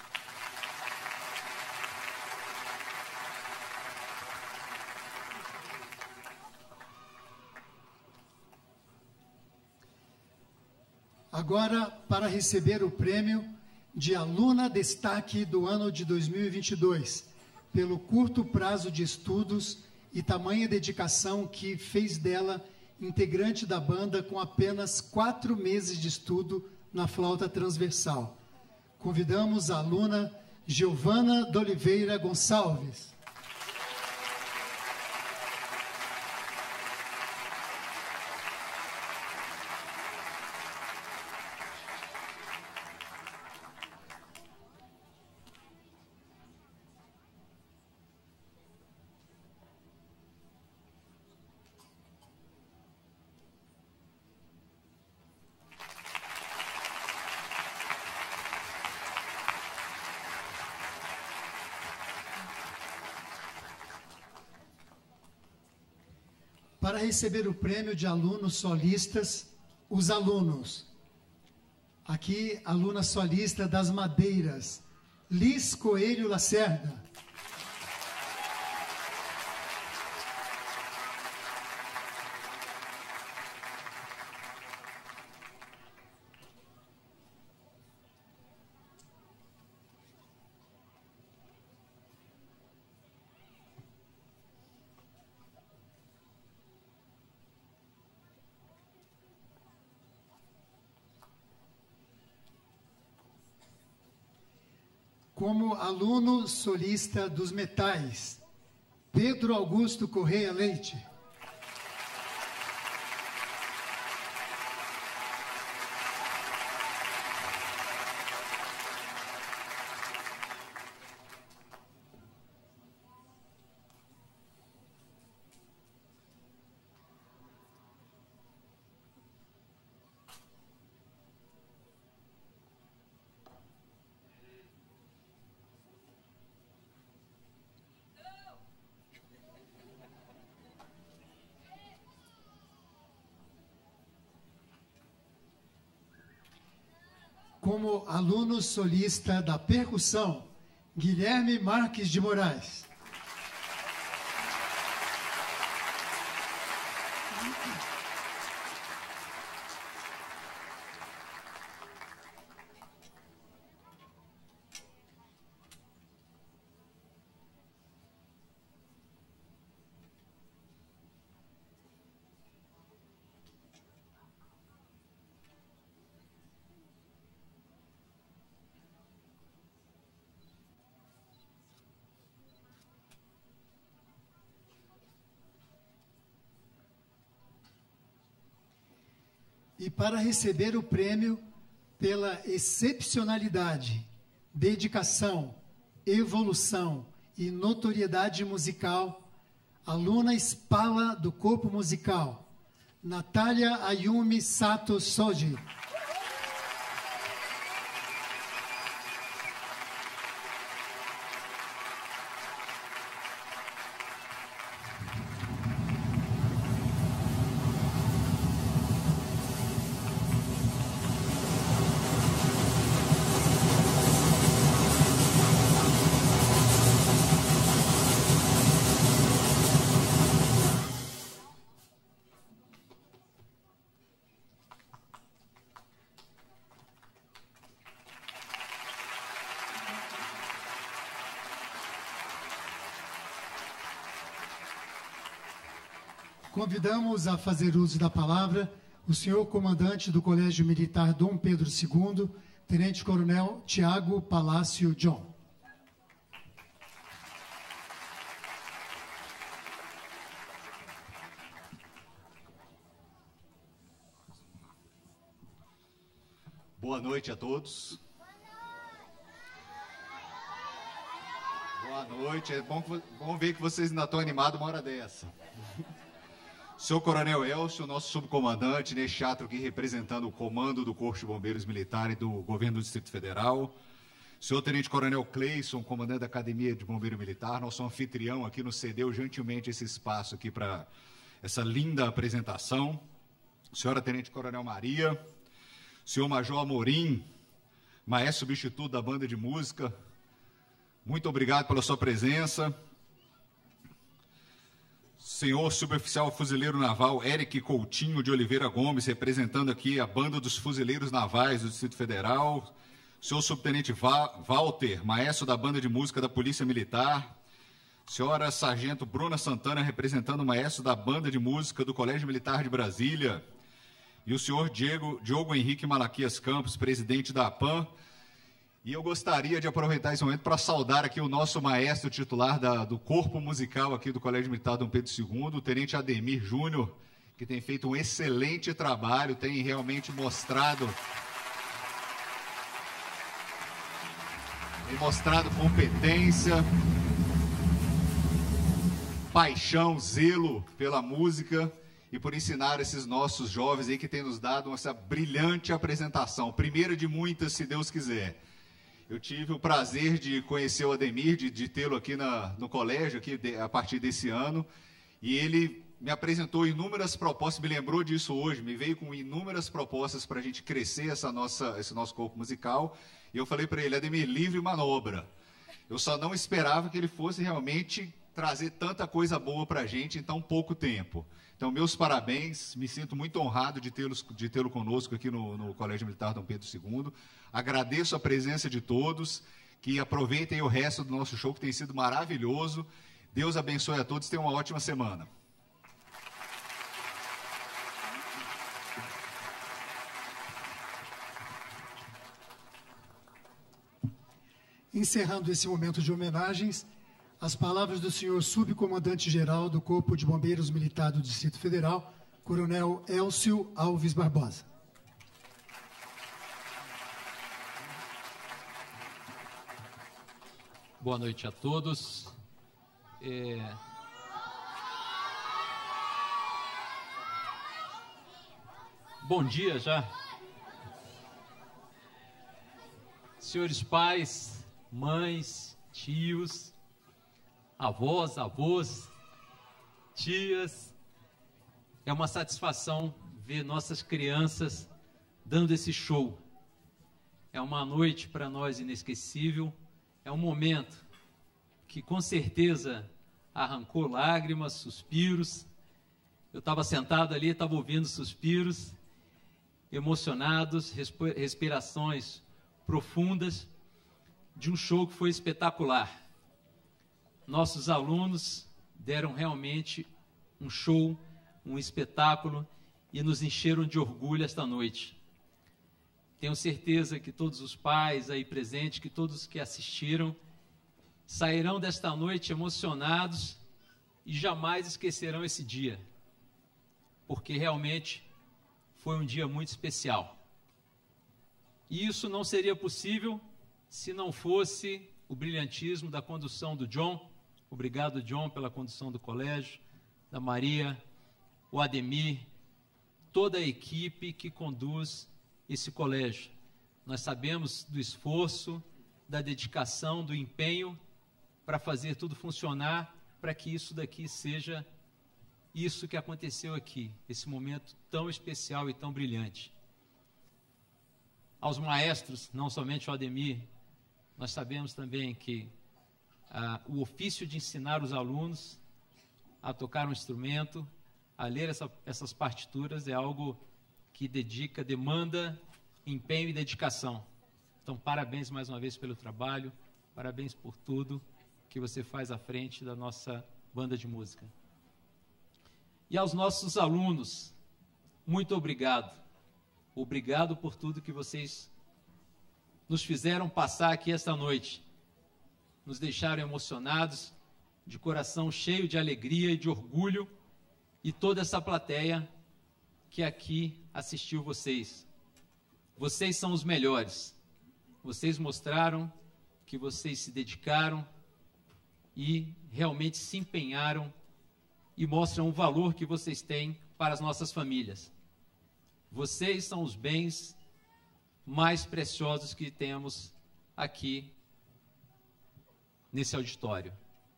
Agora, para receber o prêmio de aluna destaque do ano de 2022, pelo curto prazo de estudos e tamanha dedicação que fez dela integrante da banda com apenas 4 meses de estudo na flauta transversal. Convidamos a aluna Giovana de Oliveira Gonçalves. Para receber o prêmio de alunos solistas, os alunos. Aqui, aluna solista das Madeiras, Liz Coelho Lacerda. Como aluno solista dos metais, Pedro Augusto Correia Leite. como aluno solista da percussão, Guilherme Marques de Moraes. E para receber o prêmio pela excepcionalidade, dedicação, evolução e notoriedade musical, aluna Spala do Corpo Musical, Natália Ayumi Sato Soji. Convidamos a fazer uso da palavra o senhor comandante do Colégio Militar Dom Pedro II, Tenente Coronel Tiago Palácio John. Boa noite a todos. Boa noite. É bom ver que vocês ainda estão animados uma hora dessa. Senhor Coronel Elcio, nosso subcomandante, neste teatro aqui representando o comando do Corpo de Bombeiros Militar e do Governo do Distrito Federal. Senhor Tenente Coronel Cleison, comandante da Academia de Bombeiro Militar, nosso anfitrião aqui nos cedeu gentilmente esse espaço aqui para essa linda apresentação. Senhora Tenente Coronel Maria, senhor Major Amorim, maestro substituto da banda de música, muito obrigado pela sua presença. Senhor Suboficial Fuzileiro Naval Eric Coutinho de Oliveira Gomes, representando aqui a Banda dos Fuzileiros Navais do Distrito Federal. Senhor Subtenente Walter, maestro da Banda de Música da Polícia Militar. Senhora Sargento Bruna Santana, representando o maestro da Banda de Música do Colégio Militar de Brasília. E o senhor Diogo Henrique Malaquias Campos, presidente da APAM. E eu gostaria de aproveitar esse momento para saudar aqui o nosso maestro titular do Corpo Musical aqui do Colégio Militar Dom Pedro II, o Tenente Ademir Júnior, que tem feito um excelente trabalho, tem realmente mostrado competência, paixão, zelo pela música e por ensinar esses nossos jovens aí que têm nos dado essa brilhante apresentação, primeira de muitas, se Deus quiser. Eu tive o prazer de conhecer o Ademir, de tê-lo aqui no colégio, aqui, a partir desse ano, e ele me apresentou inúmeras propostas, me lembrou disso hoje, me veio com inúmeras propostas para a gente crescer esse nosso corpo musical, e eu falei para ele, Ademir, livre manobra. Eu só não esperava que ele fosse realmente trazer tanta coisa boa para a gente em tão pouco tempo. Então, meus parabéns, me sinto muito honrado de tê-lo conosco aqui no Colégio Militar Dom Pedro II. Agradeço a presença de todos, que aproveitem o resto do nosso show, que tem sido maravilhoso. Deus abençoe a todos, tenham uma ótima semana. Encerrando esse momento de homenagens, as palavras do senhor subcomandante-geral do Corpo de Bombeiros Militar do Distrito Federal, Coronel Elcio Alves Barbosa. Boa noite a todos. Bom dia já. Senhores pais, mães, tios, avós, tias, é uma satisfação ver nossas crianças dando esse show. É uma noite para nós inesquecível, é um momento que com certeza arrancou lágrimas, suspiros. Eu estava sentado ali, estava ouvindo suspiros, emocionados, respirações profundas de um show que foi espetacular. Nossos alunos deram realmente um show, um espetáculo e nos encheram de orgulho esta noite. Tenho certeza que todos os pais aí presentes, que todos que assistiram, sairão desta noite emocionados e jamais esquecerão esse dia, porque realmente foi um dia muito especial. E isso não seria possível se não fosse o brilhantismo da condução do John. Obrigado, John, pela condução do colégio, da Maria, o Ademir, toda a equipe que conduz esse colégio. Nós sabemos do esforço, da dedicação, do empenho para fazer tudo funcionar, para que isso daqui seja isso que aconteceu aqui, esse momento tão especial e tão brilhante. Aos maestros, não somente o Ademir, nós sabemos também que o ofício de ensinar os alunos a tocar um instrumento, a ler essas partituras, é algo que demanda empenho e dedicação. Então, parabéns mais uma vez pelo trabalho, parabéns por tudo que você faz à frente da nossa banda de música. E aos nossos alunos, muito obrigado. Obrigado por tudo que vocês nos fizeram passar aqui esta noite. Nos deixaram emocionados, de coração cheio de alegria e de orgulho, e toda essa plateia que aqui assistiu vocês. Vocês são os melhores. Vocês mostraram que vocês se dedicaram e realmente se empenharam e mostram o valor que vocês têm para as nossas famílias. Vocês são os bens mais preciosos que temos aqui nesse auditório.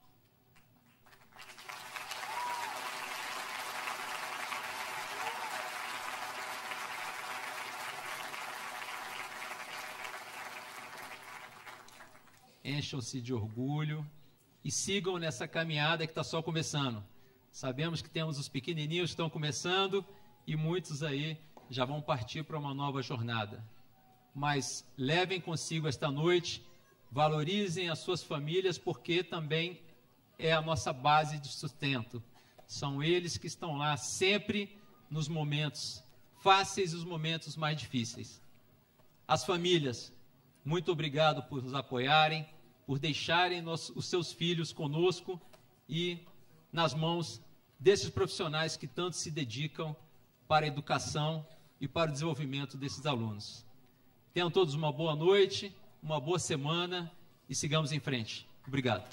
Encham-se de orgulho e sigam nessa caminhada que está só começando. Sabemos que temos os pequenininhos que estão começando e muitos aí já vão partir para uma nova jornada. Mas levem consigo esta noite, valorizem as suas famílias, porque também é a nossa base de sustento. São eles que estão lá sempre nos momentos fáceis e os momentos mais difíceis. As famílias, muito obrigado por nos apoiarem, por deixarem os seus filhos conosco e nas mãos desses profissionais que tanto se dedicam para a educação e para o desenvolvimento desses alunos. Tenham todos uma boa noite, uma boa semana e sigamos em frente. Obrigado.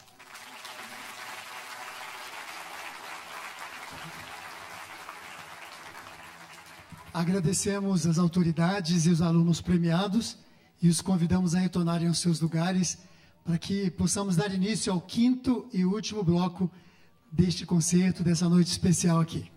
Agradecemos as autoridades e os alunos premiados e os convidamos a retornarem aos seus lugares para que possamos dar início ao quinto e último bloco deste concerto, dessa noite especial aqui.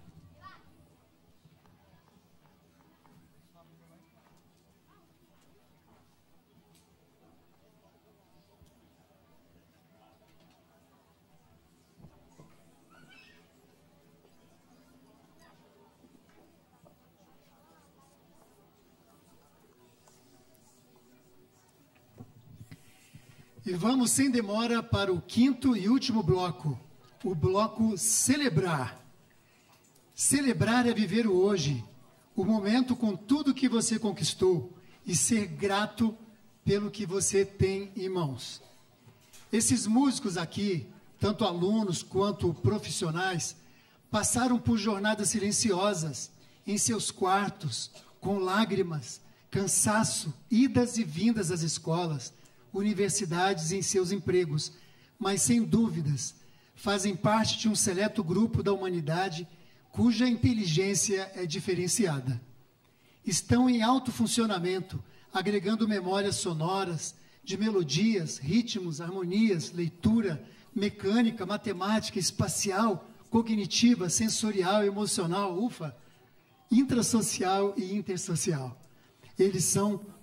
E vamos sem demora para o quinto e último bloco, o bloco Celebrar. Celebrar é viver o hoje, o momento com tudo que você conquistou e ser grato pelo que você tem em mãos. Esses músicos aqui, tanto alunos quanto profissionais, passaram por jornadas silenciosas em seus quartos, com lágrimas, cansaço, idas e vindas às escolas, universidades e em seus empregos, mas sem dúvidas fazem parte de um seleto grupo da humanidade cuja inteligência é diferenciada. Estão em alto funcionamento, agregando memórias sonoras, de melodias, ritmos, harmonias, leitura, mecânica, matemática, espacial, cognitiva, sensorial, emocional, intrasocial e intersocial. Eles são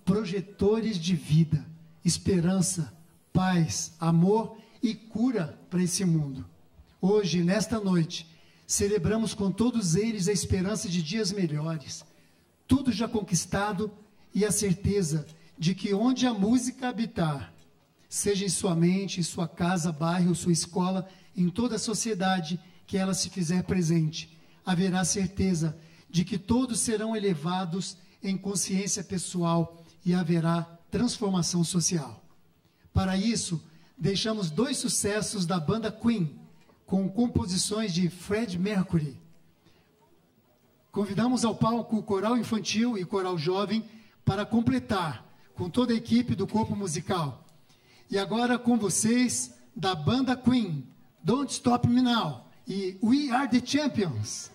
projetores de vida, esperança, paz, amor e cura para esse mundo. Hoje, nesta noite, celebramos com todos eles a esperança de dias melhores, tudo já conquistado e a certeza de que onde a música habitar, seja em sua mente, em sua casa, bairro, sua escola, em toda a sociedade que ela se fizer presente, haverá certeza de que todos serão elevados em consciência pessoal e haverá transformação social. Para isso, deixamos 2 sucessos da banda Queen, com composições de Fred Mercury. Convidamos ao palco o coral infantil e coral jovem para completar com toda a equipe do corpo musical. E agora com vocês, da banda Queen, Don't Stop Me Now e We Are The Champions.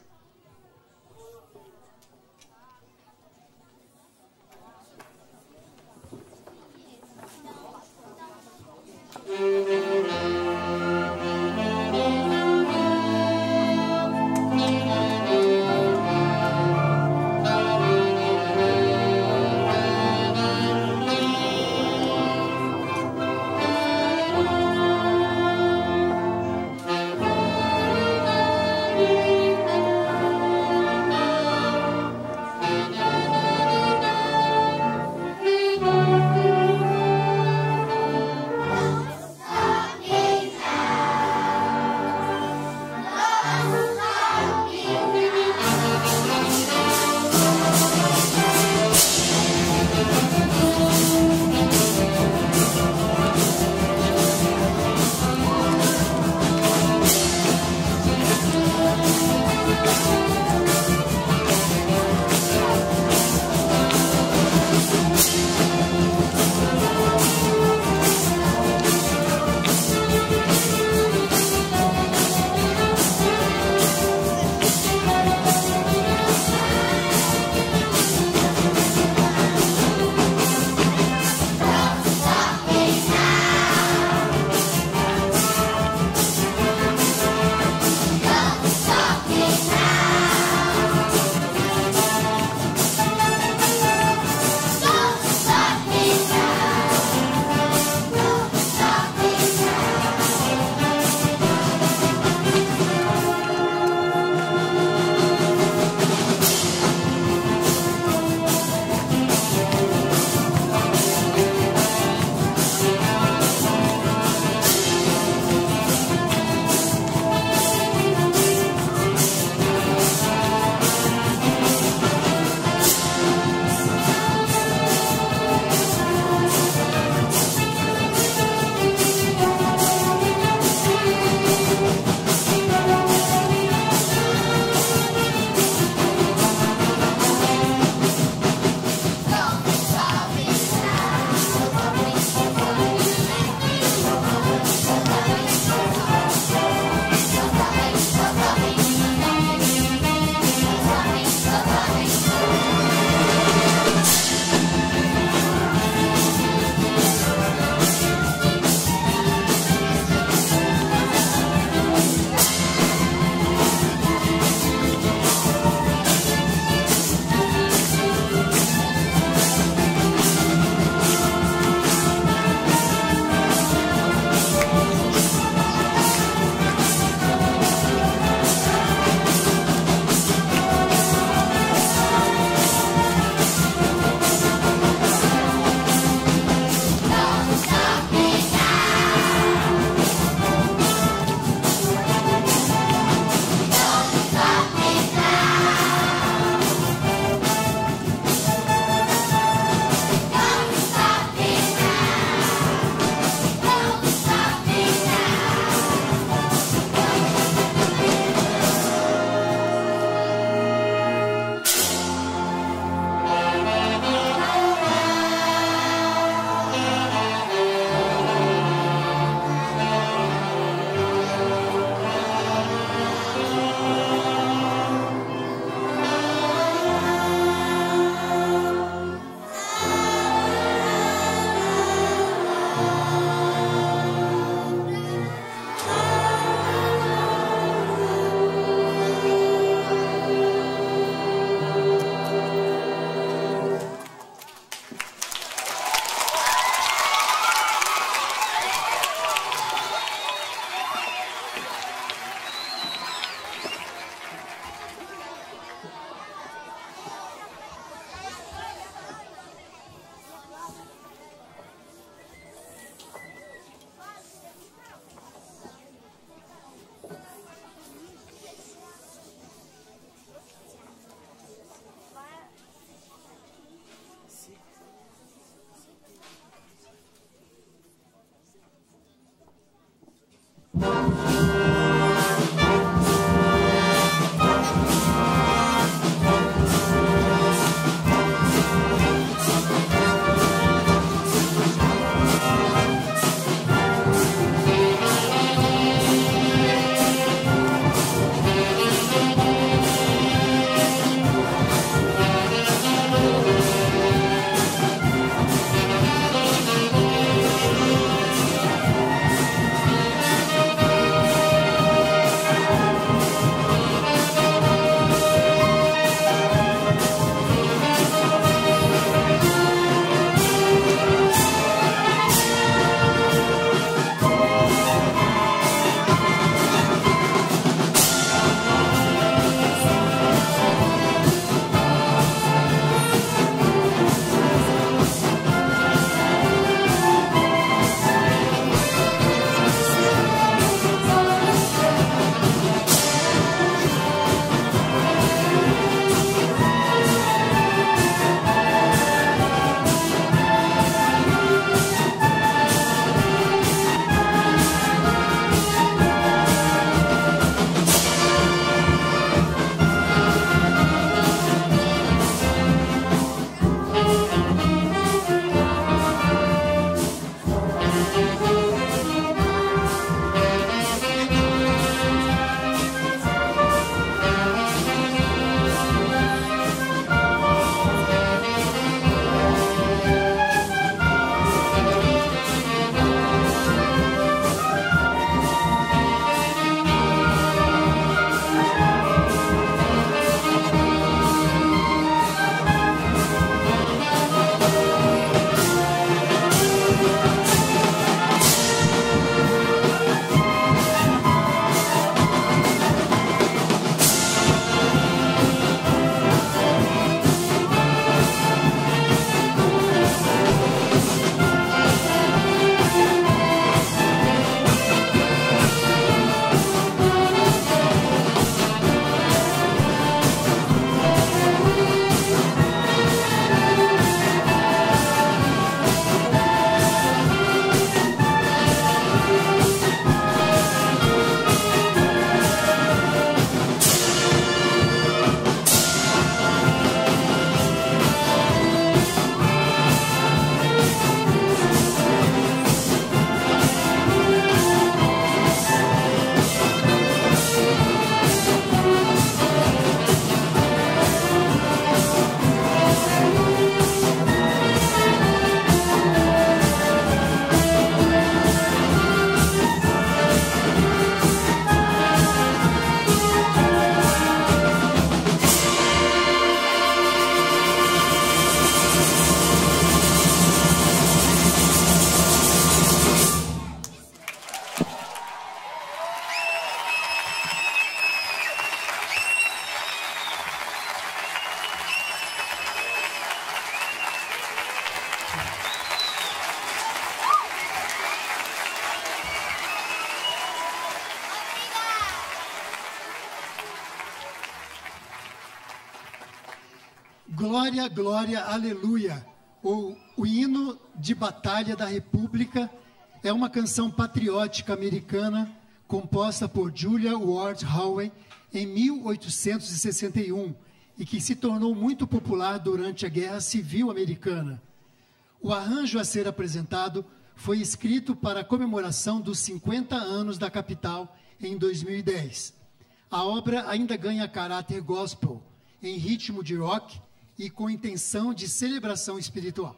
Glória, glória, aleluia, ou o hino de batalha da República, é uma canção patriótica americana composta por Julia Ward Howe em 1861 e que se tornou muito popular durante a Guerra Civil Americana. O arranjo a ser apresentado foi escrito para a comemoração dos 50 anos da capital em 2010. A obra ainda ganha caráter gospel, em ritmo de rock e com intenção de celebração espiritual.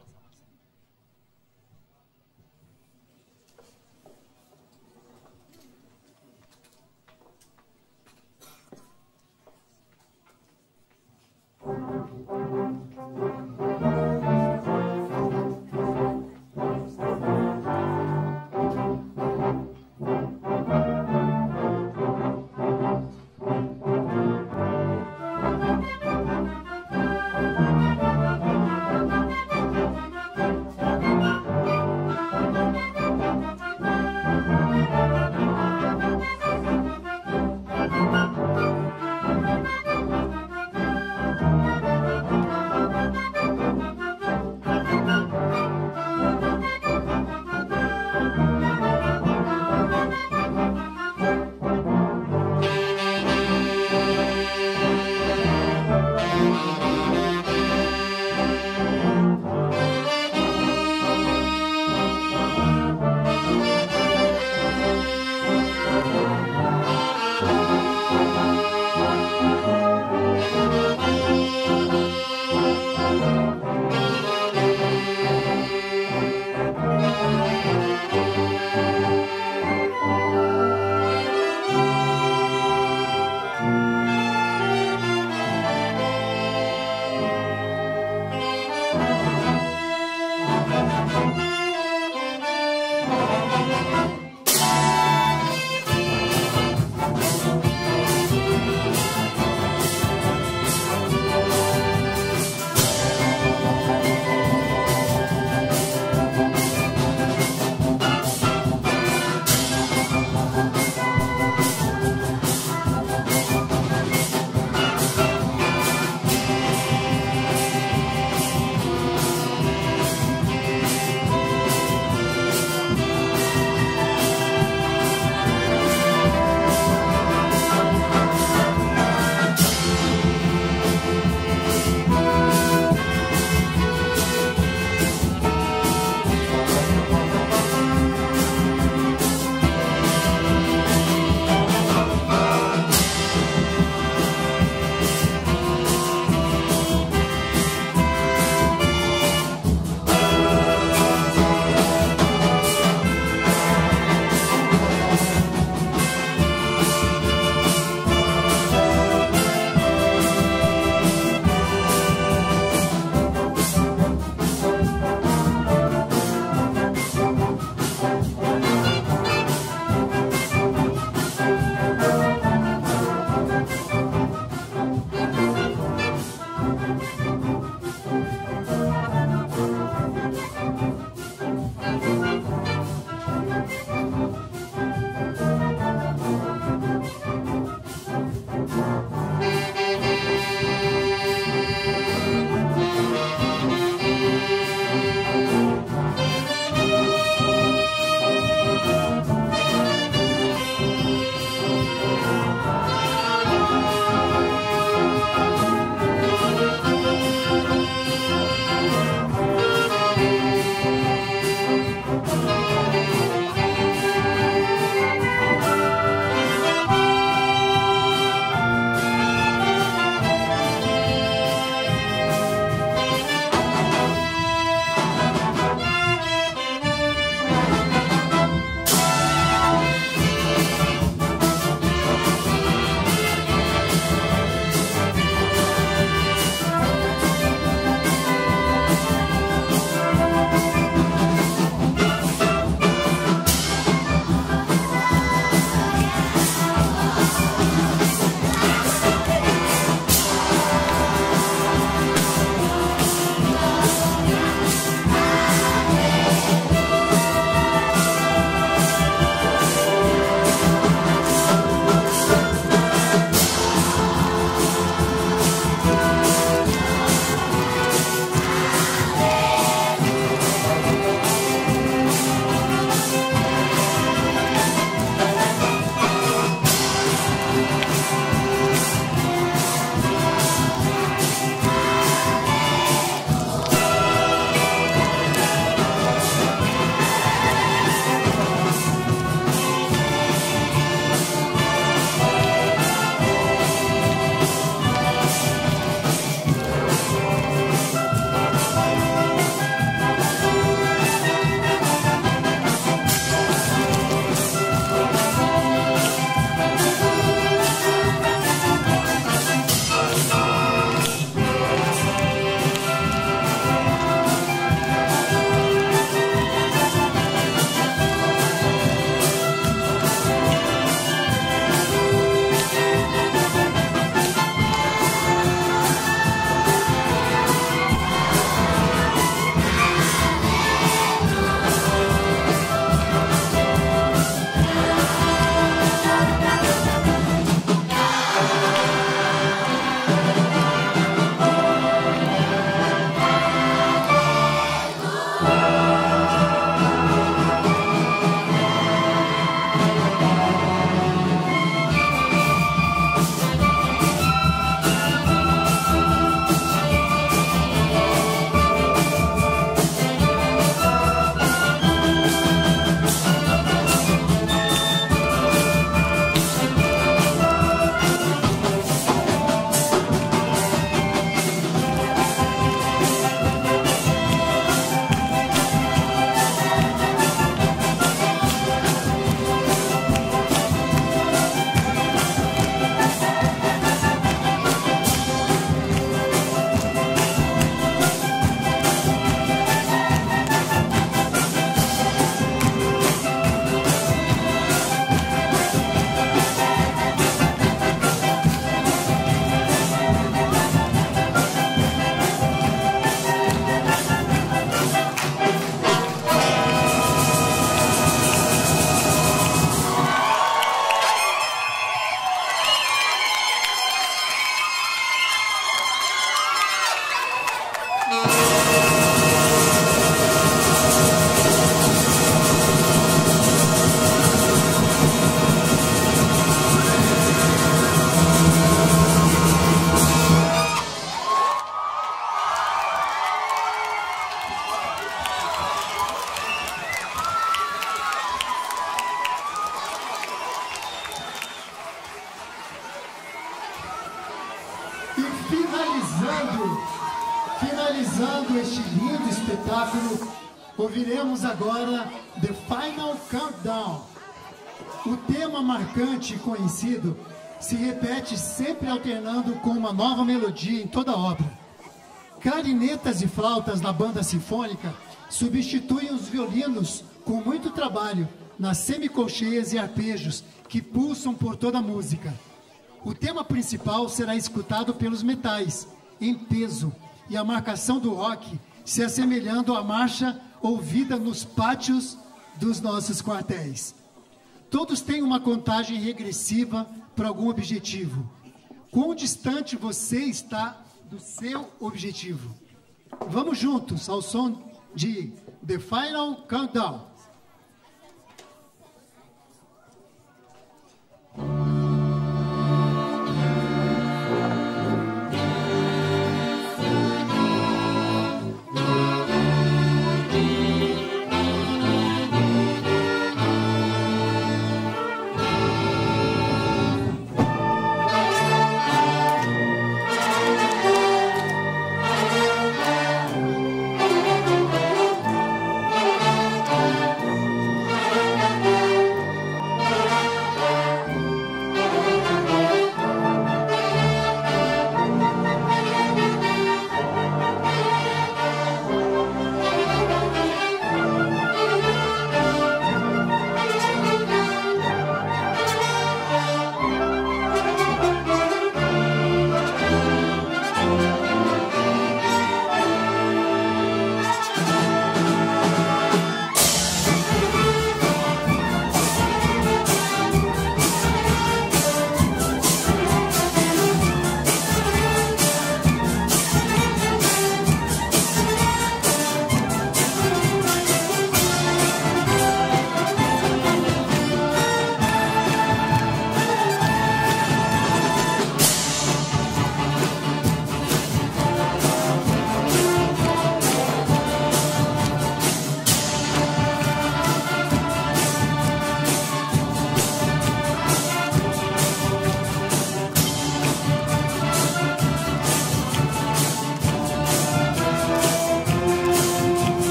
finalizando este lindo espetáculo, ouviremos agora The Final Countdown. O tema marcante e conhecido se repete sempre alternando com uma nova melodia em toda a obra. Clarinetas e flautas na banda sinfônica substituem os violinos com muito trabalho nas semicolcheias e arpejos que pulsam por toda a música. O tema principal será escutado pelos metais, em peso, e a marcação do rock se assemelhando à marcha ouvida nos pátios dos nossos quartéis. Todos têm uma contagem regressiva para algum objetivo. Quão distante você está do seu objetivo? Vamos juntos ao som de The Final Countdown.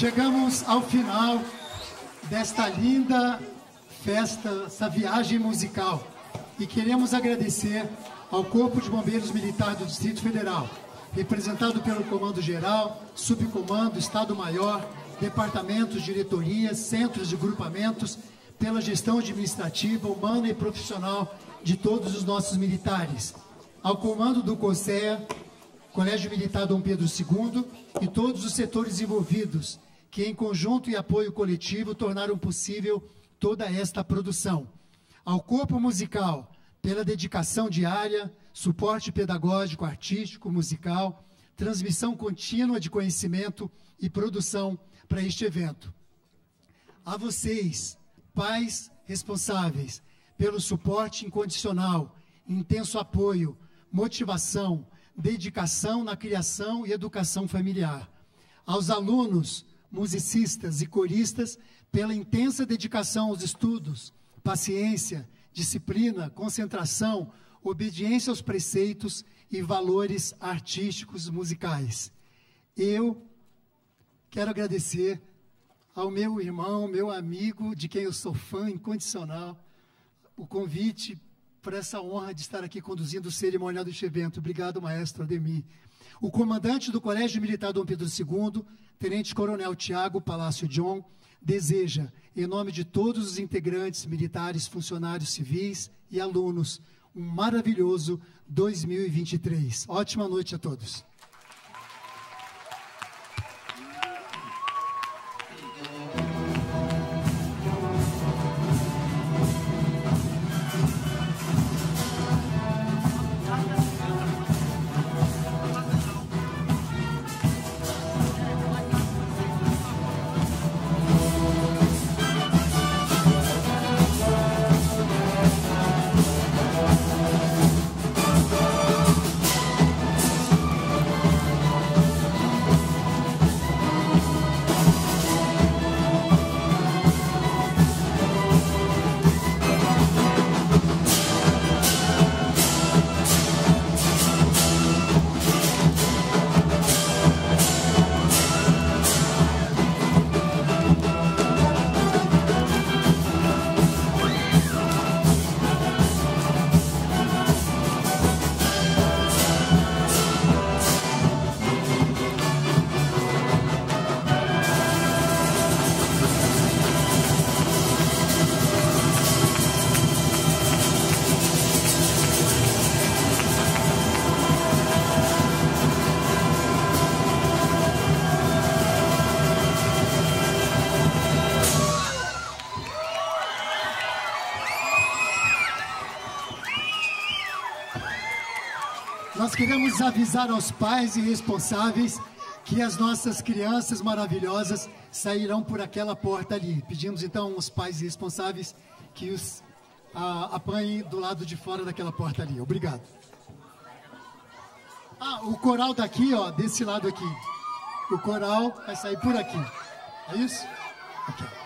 Chegamos ao final desta linda festa, essa viagem musical. E queremos agradecer ao Corpo de Bombeiros Militar do Distrito Federal, representado pelo Comando Geral, Subcomando, Estado-Maior, departamentos, diretorias, centros de grupamentos, pela gestão administrativa, humana e profissional de todos os nossos militares. Ao comando do COSEA, Colégio Militar Dom Pedro II e todos os setores envolvidos, que em conjunto e apoio coletivo tornaram possível toda esta produção. Ao corpo musical, pela dedicação diária, suporte pedagógico, artístico, musical, transmissão contínua de conhecimento e produção para este evento. A vocês, pais responsáveis, pelo suporte incondicional, intenso apoio, motivação, dedicação na criação e educação familiar. Aos alunos, musicistas e coristas, pela intensa dedicação aos estudos, paciência, disciplina, concentração, obediência aos preceitos e valores artísticos musicais. Eu quero agradecer ao meu irmão, meu amigo, de quem eu sou fã incondicional, o convite por essa honra de estar aqui conduzindo o cerimonial deste evento. Obrigado, maestro Ademir. O comandante do Colégio Militar Dom Pedro II, Tenente Coronel Tiago Palácio John, deseja, em nome de todos os integrantes militares, funcionários civis e alunos, um maravilhoso 2023. Ótima noite a todos. Nós queremos avisar aos pais e responsáveis que as nossas crianças maravilhosas sairão por aquela porta ali. Pedimos então aos pais e responsáveis que os apanhem do lado de fora daquela porta ali. Obrigado. O coral daqui, ó, desse lado aqui. O coral vai sair por aqui. É isso? Ok.